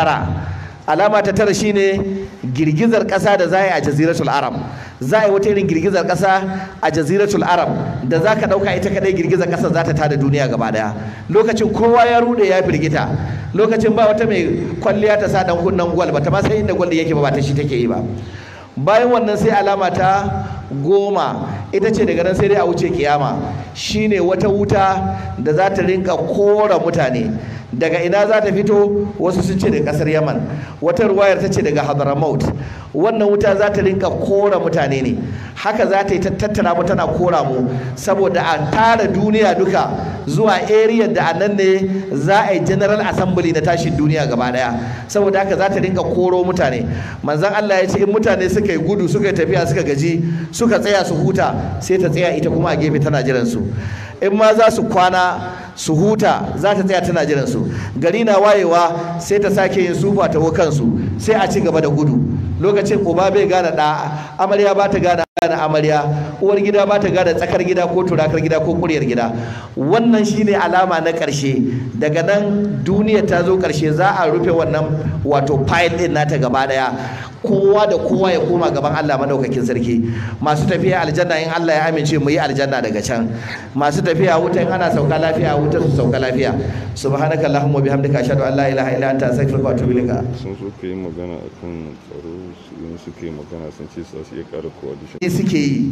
tara shine girgizar kasa da za a yi a jaziratul arab. Za a yi wata irin girgizar kasa a jaziratul arab da za ka dauka ita kadai girgizar kasar za ta tada duniya gaba daya. Lokacin kowa ya rude ya firgita, lokacin ba wata mai kwalliya ta sa dan kunnan gwal, ba ta ma sai inda gwal yake ba ta shi take yi ba. Bayan wannan sai alama ta 10, ita ce daga nan sai dai a wuce kiyama, shine wata wuta da za ta rinka kora mutane. Daga ina za ta fito? Wasu sun ce daga kasar Yaman, wata ruwayar ta ce daga Hadramaut. Wannan wuta za ta rinka kora mutane ne, haka za ta yi tattara mu tana kora mu, saboda a tara duniya duka zuwa area da anan ne za a yi general assembly na tashin duniya gaba daya. Saboda haka za ta rinka koro mutane. Manzon Allah ya ce in mutane suka yi gudu, suka yi tafiya, suka gaji, suka tsaya su huta, sai ta tsaya ita kuma a gefe tana jiran su. In ma za su kwana su huta, za ta tsaya tana jiran su. Gari na wayewa sai ta sake yin sufa ta kansu, sai a ci gaba da gudu. Lokacin uba bai gane da, amarya ba ta gane amarya, uwar gida ba ta gane tsakar gida ko turakar gida ko kuryar gida. Wannan shine alama na ƙarshe. Daga nan duniya ta zo ƙarshe, za a rufe wannan wato file din nata gaba daya. Kowa da kowa ya koma gaban Allah madaukakin sarki. Masu tafiya aljanna in Allah ya amince mu yi aljanna daga can, masu tafiya wuta in ana sauka lafiya wuta su sauka lafiya. Subhanaka Allahumma bihamdika ashhadu an la ilaha illa anta astaghfiruka wa atubu ilaik. Sun so kai magana akan tsaro, sun suke magana sun ce su iya ƙara coalition. Suke yi.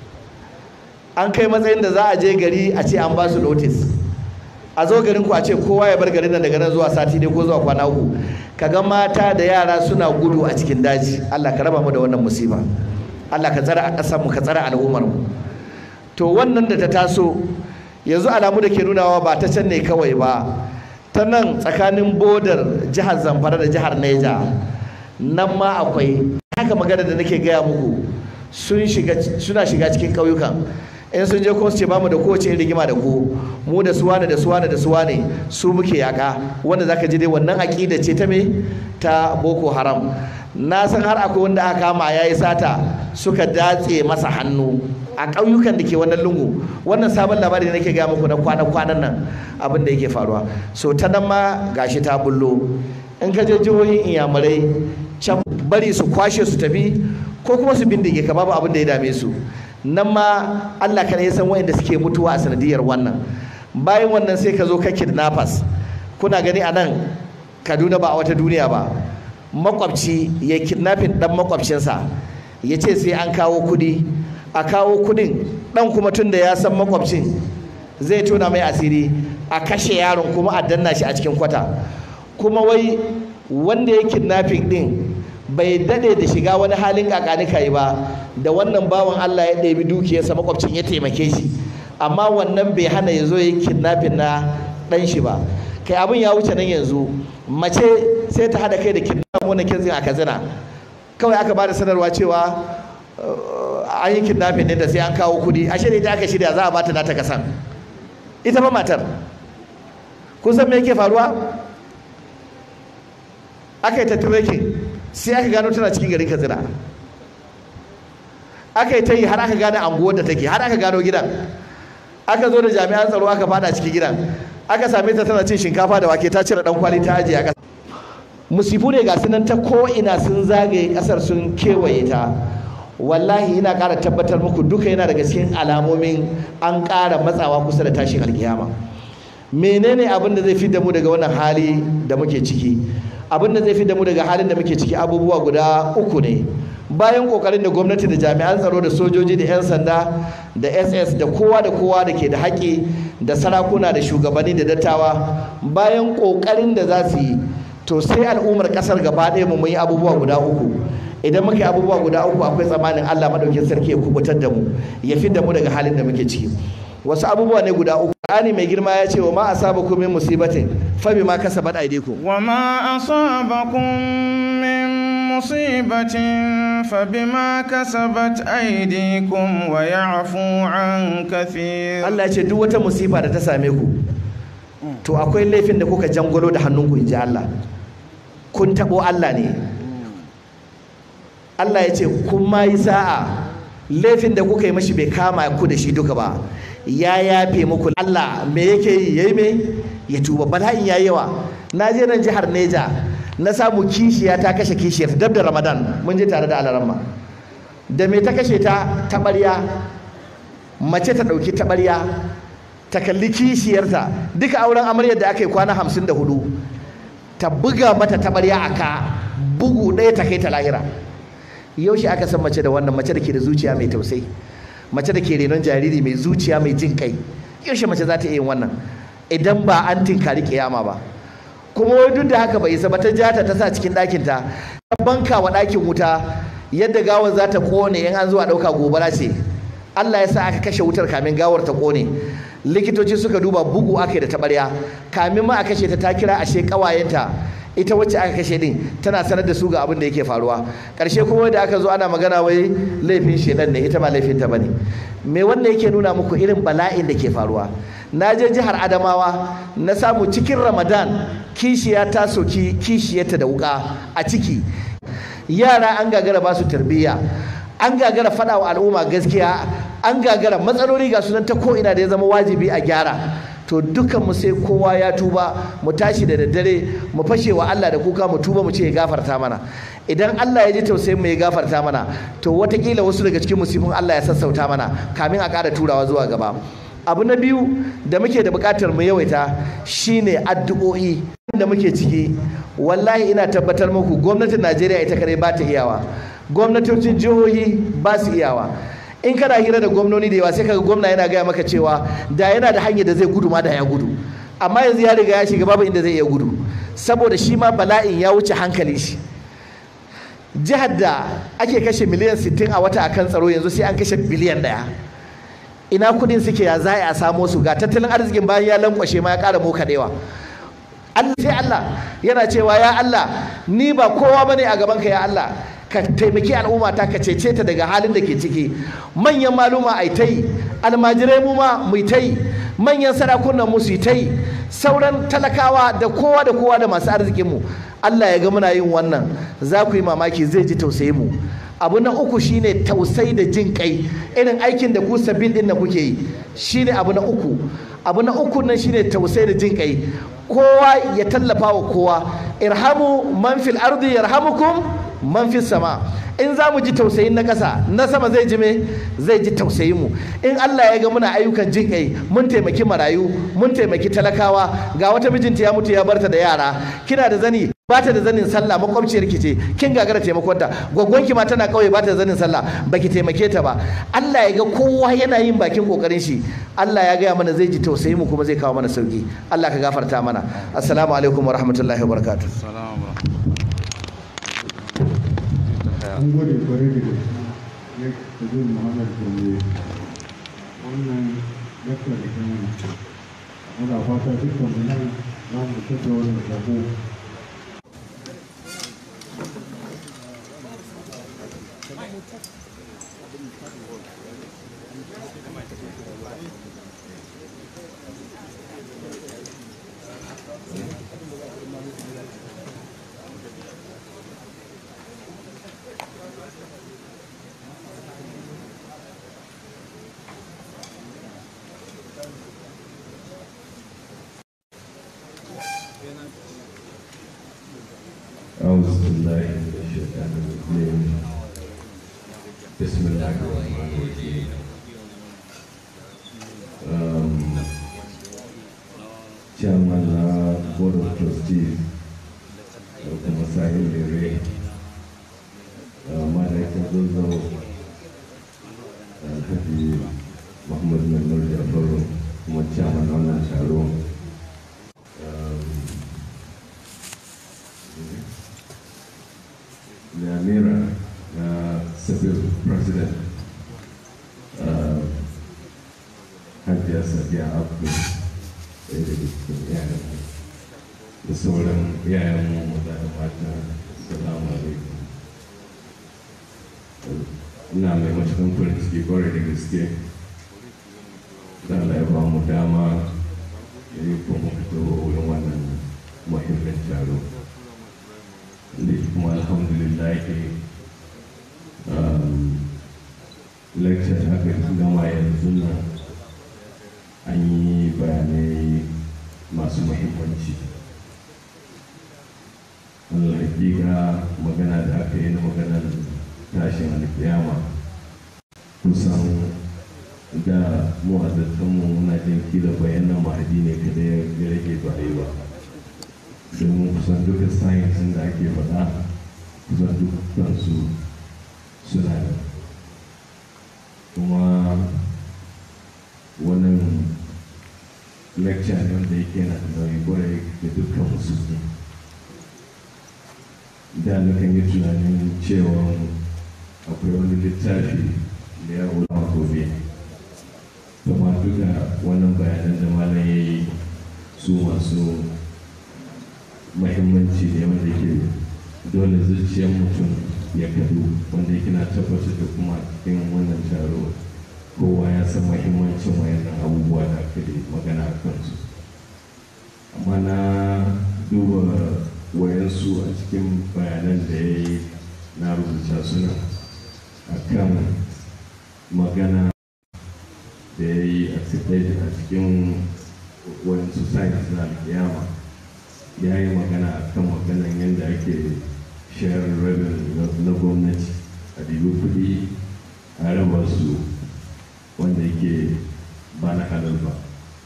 An kai matsayin da za a je gari a ce an ba su notice. A zo garin ku a ce kowa ya bar garin nan daga nan zuwa sati dai ko zuwa kwana 3. Kaga mata da yara suna gudu a cikin daji. Allah ka raba mu da wannan musiba. Allah ka tsare a ƙasar mu, ka tsare al'ummar mu. to wannan da ta taso yanzu alamu da ke nunawa ba ta can ne kawai ba, ta nan tsakanin bodar jihar Zamfara da jihar Neja nan ma akwai. Haka magana da nake gaya muku suna shiga cikin ƙauyukan, in sun je ko su ce bamu da kowace irin rigima da ku, mu da suwane da suwane da suwane su muke yaka, wanda zaka ji dai wannan aqida ce ta me ta Boko Haram. Na san har akwai wanda aka kama yayi sata suka datse masa hannu a ƙauyukan da ke wannan lungu. Wannan sabon labari da nake gaya muku na kwanan nan abin da yake faruwa. So ta nan ma gashi ta bullo. In ka je jihohin Inyamurai can bari su kwashe su tafi ko kuma su bindige ka, babu abin da ya dame su. Nan ma Allah kana ya san wayanda suke mutuwa a sanadiyar wannan. Bayan wannan sai ka zo ka kidnappers. Kuna gani a nan Kaduna ba a wata duniya ba, makwabci ya kidnapping dan makwabcinsa ya ce sai an kawo kudi, a kawo kudin dan kuma tun da ya san makwabcin zai tona mai asiri, a kashe yaron kuma a danna shi a cikin kwata. Kuma wai wanda ya kidnapping din bai dade da shiga wani halin kakanika yi ba, da wannan bawan Allah ya ɗebi dukiyarsa makwabcin ya taimake shi, amma wannan bai hana ya zo ya yi kidnapping na ɗan shi ba. Kai abin ya wuce nan yanzu, mace sai ta hada kai da kidnapping wannan kinzin a Katsina, kawai aka ba da sanarwa cewa an yi kidnapping ɗin da sai an kawo kuɗi, ashe da ita aka shirya za a bata nata kasan. Ita ba matar, kun san me yake faruwa? Aka yi ta tracking sai aka gano tana cikin garin Katsina, aka yi ta yi har aka gane anguwar da take, har aka gano gidan, aka zo da jami'an tsaro aka fada cikin gidan, aka same ta tana cin shinkafa da wake, ta cire dan kwali ta ajiye a ƙasa. Musifu ne ga sunan ta ko ina sun zagaye ƙasar sun kewaye ta. Wallahi ina ƙara tabbatar muku duka yana daga cikin alamomin an ƙara matsawa kusa da tashin alkiyama. Menene abin da zai fi da mu daga wannan hali da muke ciki? Abin da zai fi da mu daga halin da muke ciki abubuwa guda uku ne. Bayan kokarin da gwamnati da jami'an tsaro da sojoji da 'yan sanda da SS da kowa da ke da haƙƙi da sarakuna da shugabanni da dattawa, bayan kokarin da za su yi, to sai al'ummar ƙasar gaba ɗaya mu yi abubuwa guda uku. Idan muka yi abubuwa guda uku akwai tsammanin Allah madaukakin sarki ya kubutar da mu, ya fi da mu daga halin da muke ciki. Wasu abubuwa ne guda uku. Qur'ani mai girma ya ce wa ma asabakum min musibatin fa bima kasabat aydikum, wa ma asabakum min musibatin fa bima kasabat aydikum wa ya'fu an kathir. Allah ya ce duk wata musiba da ta same ku to akwai laifin da kuka jangolo da hannunku, inji Allah. Kun tabo Allah ne. Allah ya ce kun ma yi sa'a, laifin da kuka yi mashi bai kama ku da shi duka ba, ya yafe muku. Allah me yake yi? Yayi me? Ya tuba. Bala'in yayi yawa. Na je nan jihar Neja na samu kishiya ta kashe kishiyar dab da Ramadan, mun je tare da Alaramma. Da me ta kashe ta? Taɓarya. Mace ta ɗauki taɓarya ta kalli kishiyarta, duka auren amaryar da aka yi kwana 54, ta buga mata taɓarya a ka, bugu ɗaya ta kai ta lahira. Yaushe aka san mace da wannan, mace da ke da zuciya mai tausayi, mace da ke renon jariri mai zuciya mai jin kai? Yaushe mace za ta iya yin wannan idan ba an tinkari kiyama ba? Kuma wai duk da haka bai isa ba, ta jata ta sa cikin ɗakinta, ta banka wa ɗakin wuta yadda gawar za ta ƙone in an zo a ɗauka gobara ce. Allah ya sa aka kashe wutar kamin gawar ta ƙone. Likitoci suka duba, bugu aka yi da taɓarya. Kamin ma a kashe ta kira ashe ƙawayenta, ita wacce aka kashe din tana sanar da su ga abin da yake faruwa. Ƙarshe kuma da aka zo ana magana wai laifin shedan ne, ita ba laifin ta bane. Me wannan yake nuna muku irin bala'in da ke faruwa? Na je jihar Adamawa na samu cikin Ramadan kishiya ta soki kishiyarta da wuka a ciki. Yara an gagara ba su tarbiyya, an gagara faɗa wa al'umma gaskiya, an gagara, matsaloli ga sunan ta ko ina da ya zama wajibi a gyara. To dukanmu sai kowa ya tuba, mu tashi da daddare mu fashe wa Allah da kuka, mu tuba mu ce ya gafarta mana. Idan Allah ya ji tausayin mu ya gafarta mana, to watakila wasu daga cikin musibin Allah ya sassauta mana kamin a ƙara turawa zuwa gaba. Abu na biyu da muke da buƙatar mu yawaita shine addu'o'i da muke ciki. Wallahi ina tabbatar muku gwamnatin Najeriya ita kare ba ta iyawa, gwamnatocin jihohi ba su iyawa. In kana hira da gwamnoni da yawa sai kaga gwamna yana gaya maka cewa da yana da hanyar da zai gudu ma da ya gudu, amma yanzu ya riga ya shiga babu inda zai iya gudu, saboda shi ma bala'in ya wuce hankali shi. Jihar da ake kashe miliyan 60 a wata akan tsaro yanzu sai an kashe biliyan 1. ina kudin suke, ya za a samo su, ga tattalin arzikin bayan ya lankwashe ma ya ƙara mokaɗewa. Allah sai Allah yana cewa ya Allah ni ba kowa bane a gaban ka, ya Allah ka taimaki al'umma ta, ka cece ta daga halin da ke ciki. Manyan maluma ai ta yi, almajirai mu ma mu ta yi, manyan sarakunan mu su ta yi, sauran talakawa da kowa da masu arzikin mu. Allah ya ga muna yin wannan, za ku yi mamaki, zai ji tausayin mu. Abu na uku shine tausayi da jin kai, irin aikin da ku sabbin din da kuke yi shine abu na uku. Abu na uku nan shine tausayi da jin kai, kowa ya tallafa wa kowa. Irhamu man fil ardi yarhamukum man fis sama. In za mu ji tausayin na ƙasa, na sama zai ji me? Zai ji tausayin mu. In Allah ya ga muna ayyukan jin kai, mun taimaki marayu, mun taimaki talakawa, ga wata mijinta ya mutu ya barta da yara, kina da zani ba ta da zanin sallah, makwabciyar ki ce, kin gagara taimakonta, gwaggonki ma tana kauye ba ta da zanin sallah, baki taimake ta ba. Allah ya ga kowa yana yin bakin kokarin shi. Allah ya gaya mana zai ji tausayin mu kuma zai kawo mana sauki. Allah ka gafarta mana. Assalamu alaikum wa rahmatullahi wa barakatuh. an gode kwarai da gaske ya kaji Muhammad Gombe wannan dakta da kan muna fata dukkan mu nan za mu tattara wannan sako. أعوذ بالله من الشيطان الرجيم بسم الله الرحمن الرحيم Chairman Board of Trustees kuma Sahil Lere Malaika Zozo Alhaji Muhammad Nur Jafaru kuma Chairman wannan taro the Amira Civil President Hajiya Sadiya Abdu ɗaya daga cikin iyayenmu da sauran iyayenmu maza da mata. Assalamu alaikum. Ina mai matuƙar farin ciki kwarai da gaske da Allah ya ba mu dama ya yi kuma fito wurin wannan muhimmin taro. Kuma alhamdulillah lecture da aka gama yanzu nan an yi bayanai masu muhimmanci. Hakika magana da aka yi na maganar tashin alkiyama kusan da mu'azzatanmu muna jin kila bayanan mahadi ne kada ya rage ba a yi ba. Domin kusan duka sayensin da ake faɗa kusan dukansu suna da kuma wannan lecture ne wanda yake yana da nauyi kwarai da dukkan musulmi. Da nakan yi tunanin cewa akwai wani littafi da ya wula gobe, kuma duka wannan bayanan da malam ya yi su masu mahimmanci ne wanda ke dole zuciyar mutum ya kadu, wanda yake na tabbatar da kuma cikin wannan taro kowa ya san mahimmancin wayannan abubuwa da aka yi magana a kansu. Amma na duba wayansu a cikin bayanan da ya yi na rubuta suna a kan magana da ya yi a cikin wayansu science na alkiyama. Ya yi magana a kan maganan yadda ake share revenue na gwamnati, a dubi kuɗi a raba su wanda yake ba na halal ba.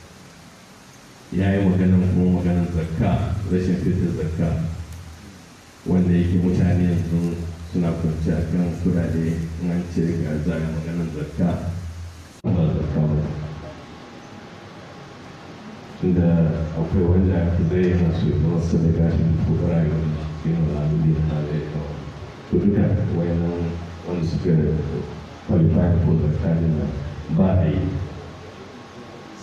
Ya yi maganan kuma maganan zakka, rashin fitar zakka wanda yake mutane yanzu suna kwanci a kan kudade in an ce ga za a maganan zakka ba zakka ba. Tunda akwai wanda aka zayyana su da wasu da gashin ko rayuwar cikin al'amuri da halaye kawai. To duka wayannan wanda suka qualify ko zakka ne ba a yi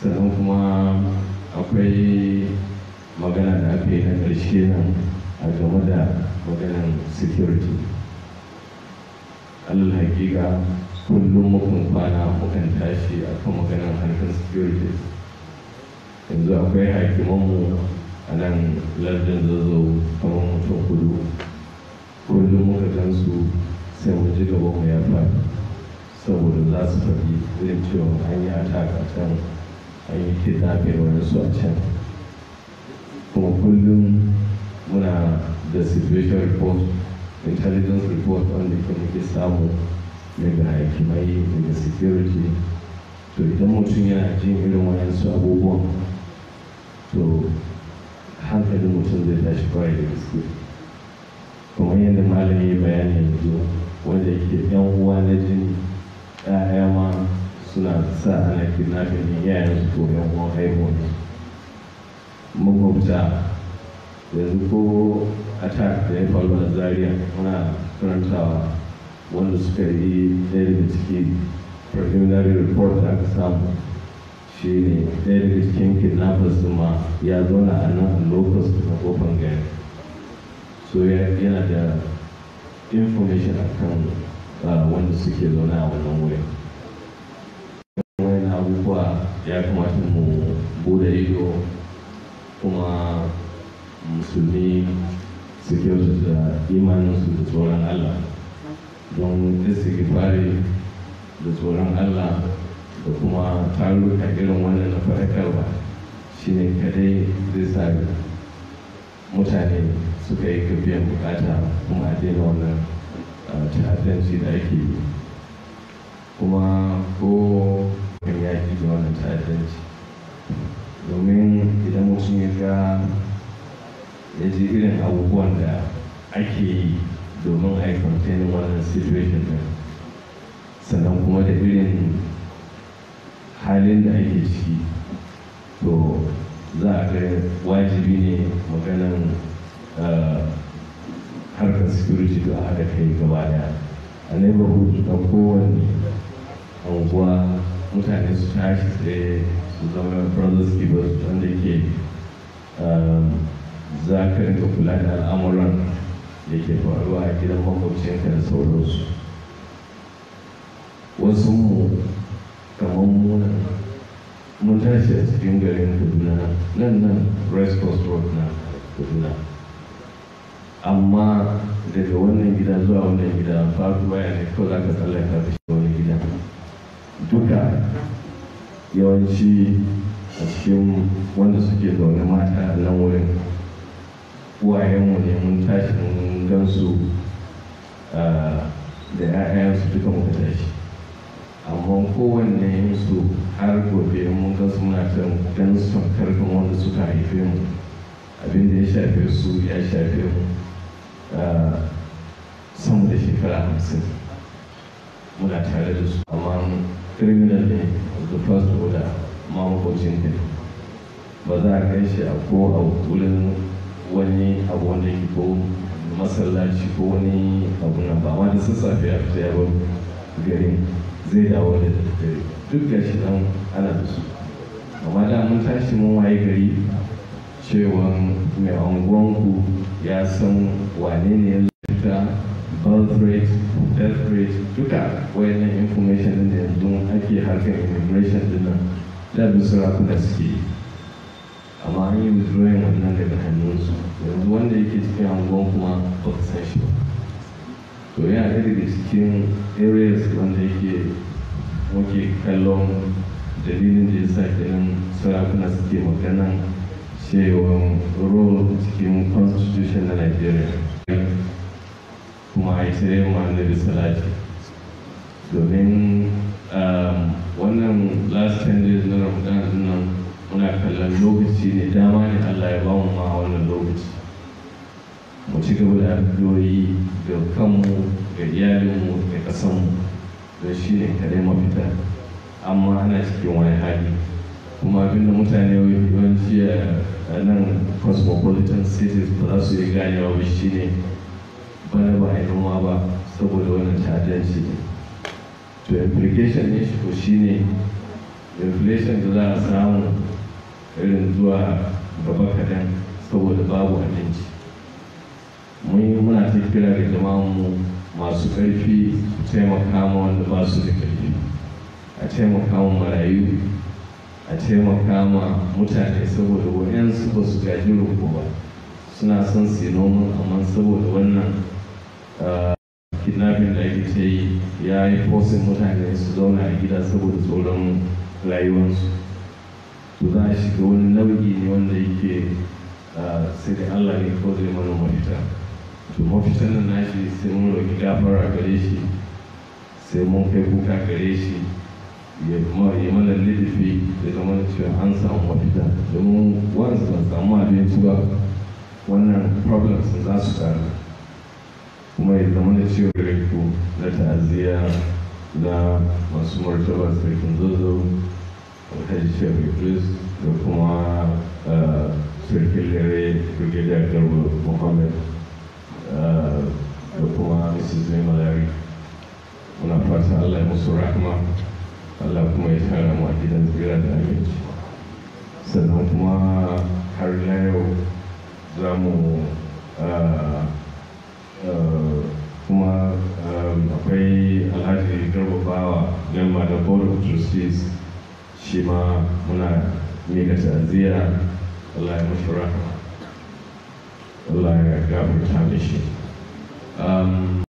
sannan kuma akwai magana da aka yi na ƙarshe nan a game da maganar security. alal hakika kullum mukan kwana mukan tashi akan maganar harkar security. Yanzu akwai hakimanmu a nan lardin zazzau kamar mutum kudu, kullum muka gansu sai mu ji gaban mu ya faɗi saboda za su faɗi irin cewa an yi attack a can, an yi kidnapping wani su a can. Kuma kullum muna da situation report, intelligence report wanda ke muke samu daga hakimai daga security. To idan mutum yana jin irin wayansu abubuwan to hankalin mutum zai tashi kwarai da gaske. Kuma yadda malami bayani yanzu wanda yake yan uwa na jini, ‘ya'ya ma suna sa ana kidnapping ne yayin su ko yan uwan haihuwa. Makwabta yanzu ko attack da ya faru a Zaria muna karantawa wanda suka yi ɗaya daga ciki preliminary report da aka samu shi ne ɗaya daga cikin kidnappers ma ya zauna a nan a locust na kofan gari, so yana da information akan wanda suke zaune a wannan wurin. Wani abubuwa ya kamata mu bude ido kuma musulmi su kyautata imaninsu da tsoron Allah, don istighfari da tsoron Allah da kuma taruka irin wannan na faɗakarwa shine kadai zai sa mutane suka yi biyan bukata kuma a daina wannan ta'addanci da ake yi. Kuma ko kan yaƙi da wannan ta'addanci, domin idan mutum ya ji irin abubuwan da ake yi domin a yi containing wannan situation ɗin, sannan kuma da irin halin da ake ciki, to za a ga wajibi ne maganan harkar security da haɗa kai gaba daya a neighborhood da kowane anguwa mutane su tashi tsaye su zama brothers keepers wanda ke za ka rinka kula da al'amuran da ke faruwa a gidan makwabcinka da sauransu. Wasu mu kamar mun tashi a cikin garin Kaduna nan Race Course Road na Kaduna, amma daga wannan gida zuwa wannan gida babu waya ne kawai za ka tsallaka ka shiga wani gida. Duka yawanci a cikin wanda suke zaune mata a nan wurin uwayenmu ne, mun tashi mun gansu da 'ya'yansu duka muka tashi, amma kowanne su har gobe mun gansu muna ganin su karfin wanda suka haife mu, abin da ya shafe su ya shafe mu sama da shekara 50 muna tare da su, amma criminal ne the first order ma makwabcin ne ba za a gan shi a ko a wurin wani abu wanda ke ko masallaci ko wani abu nan ba, amma da sassafe a fita ya bar garin zai dawo da daddare duk gashi nan ana da su. Amma da mun tashi mun waye gari cewa mai anguwanku ya san wane ne ya fita, birth rate, death rate, duka wayannan information din da yanzu ake harkar immigration din nan da bisu rakuna suke yi, amma an yi withdrawing wannan daga hannunsu. Yanzu wanda yake cikin anguwan kuma ba ka san shi ba. To yana ɗaya daga cikin areas wanda yake muke kallon dalilin da ya sa kenan sarakuna suke magana cewa role cikin constitution na Nigeria kuma a yi tsaye ma annabi salati, domin wannan last 10 days na Ramadan nan muna kallon lokaci ne, dama ne Allah ya bamu ma wannan lokaci mu ci gaba da addu'o'i ga kanmu, ga iyalinmu, ga ƙasanmu, don shi ne kadai mafita. Amma ana cikin wani hali, kuma abinda mutane yawanci a nan cosmopolitan cities ba za su yi ganewa ba shi ne bana ba a yi noma ba saboda wannan ta'addanci ne. To implication ne shi ko shi ne inflation da za a samu irin zuwa gaba kaɗan saboda babu abinci. Muna ta kira da jama'anmu masu ƙarfi taimaka ma wanda ba su da ƙarfi, a taimaka ma marayu, a taimaka ma mutane saboda wayansu ba su gaji roƙo ba, suna son su yi noman amma saboda wannan kidnapping da ake ta yi ya yi forcing mutane su zauna a gida saboda tsoron rayuwarsu. To za a shiga wani nau'i ne wanda yake sai da Allah ne ko zai mana mafita. To mafitan nan nashi sai mun roƙi gafara gare shi, sai mun kai kuka gare shi ya mana littafi da zama cewa an samu mafita, domin wanda ban samu abinci ba wannan problems za su ƙaru, kuma ya zama da cewa riko na ta'aziyya na masu martaba sarkin Zazzau Alhaji Shehu Idris da kuma sarkin Lere Brigadier Garba Muhammad da kuma Mrs. Malari. Muna fata Allah ya musu rahama, Allah kuma ya tara mu a gidan tsira da aminci. Sannan kuma har na yau za mu kuma akwai Alhaji Garba Bawa member da Board of Trustees, shi ma muna miƙa ta'aziyya. Allah ya musu rahama, Allah ya gafarta mishi.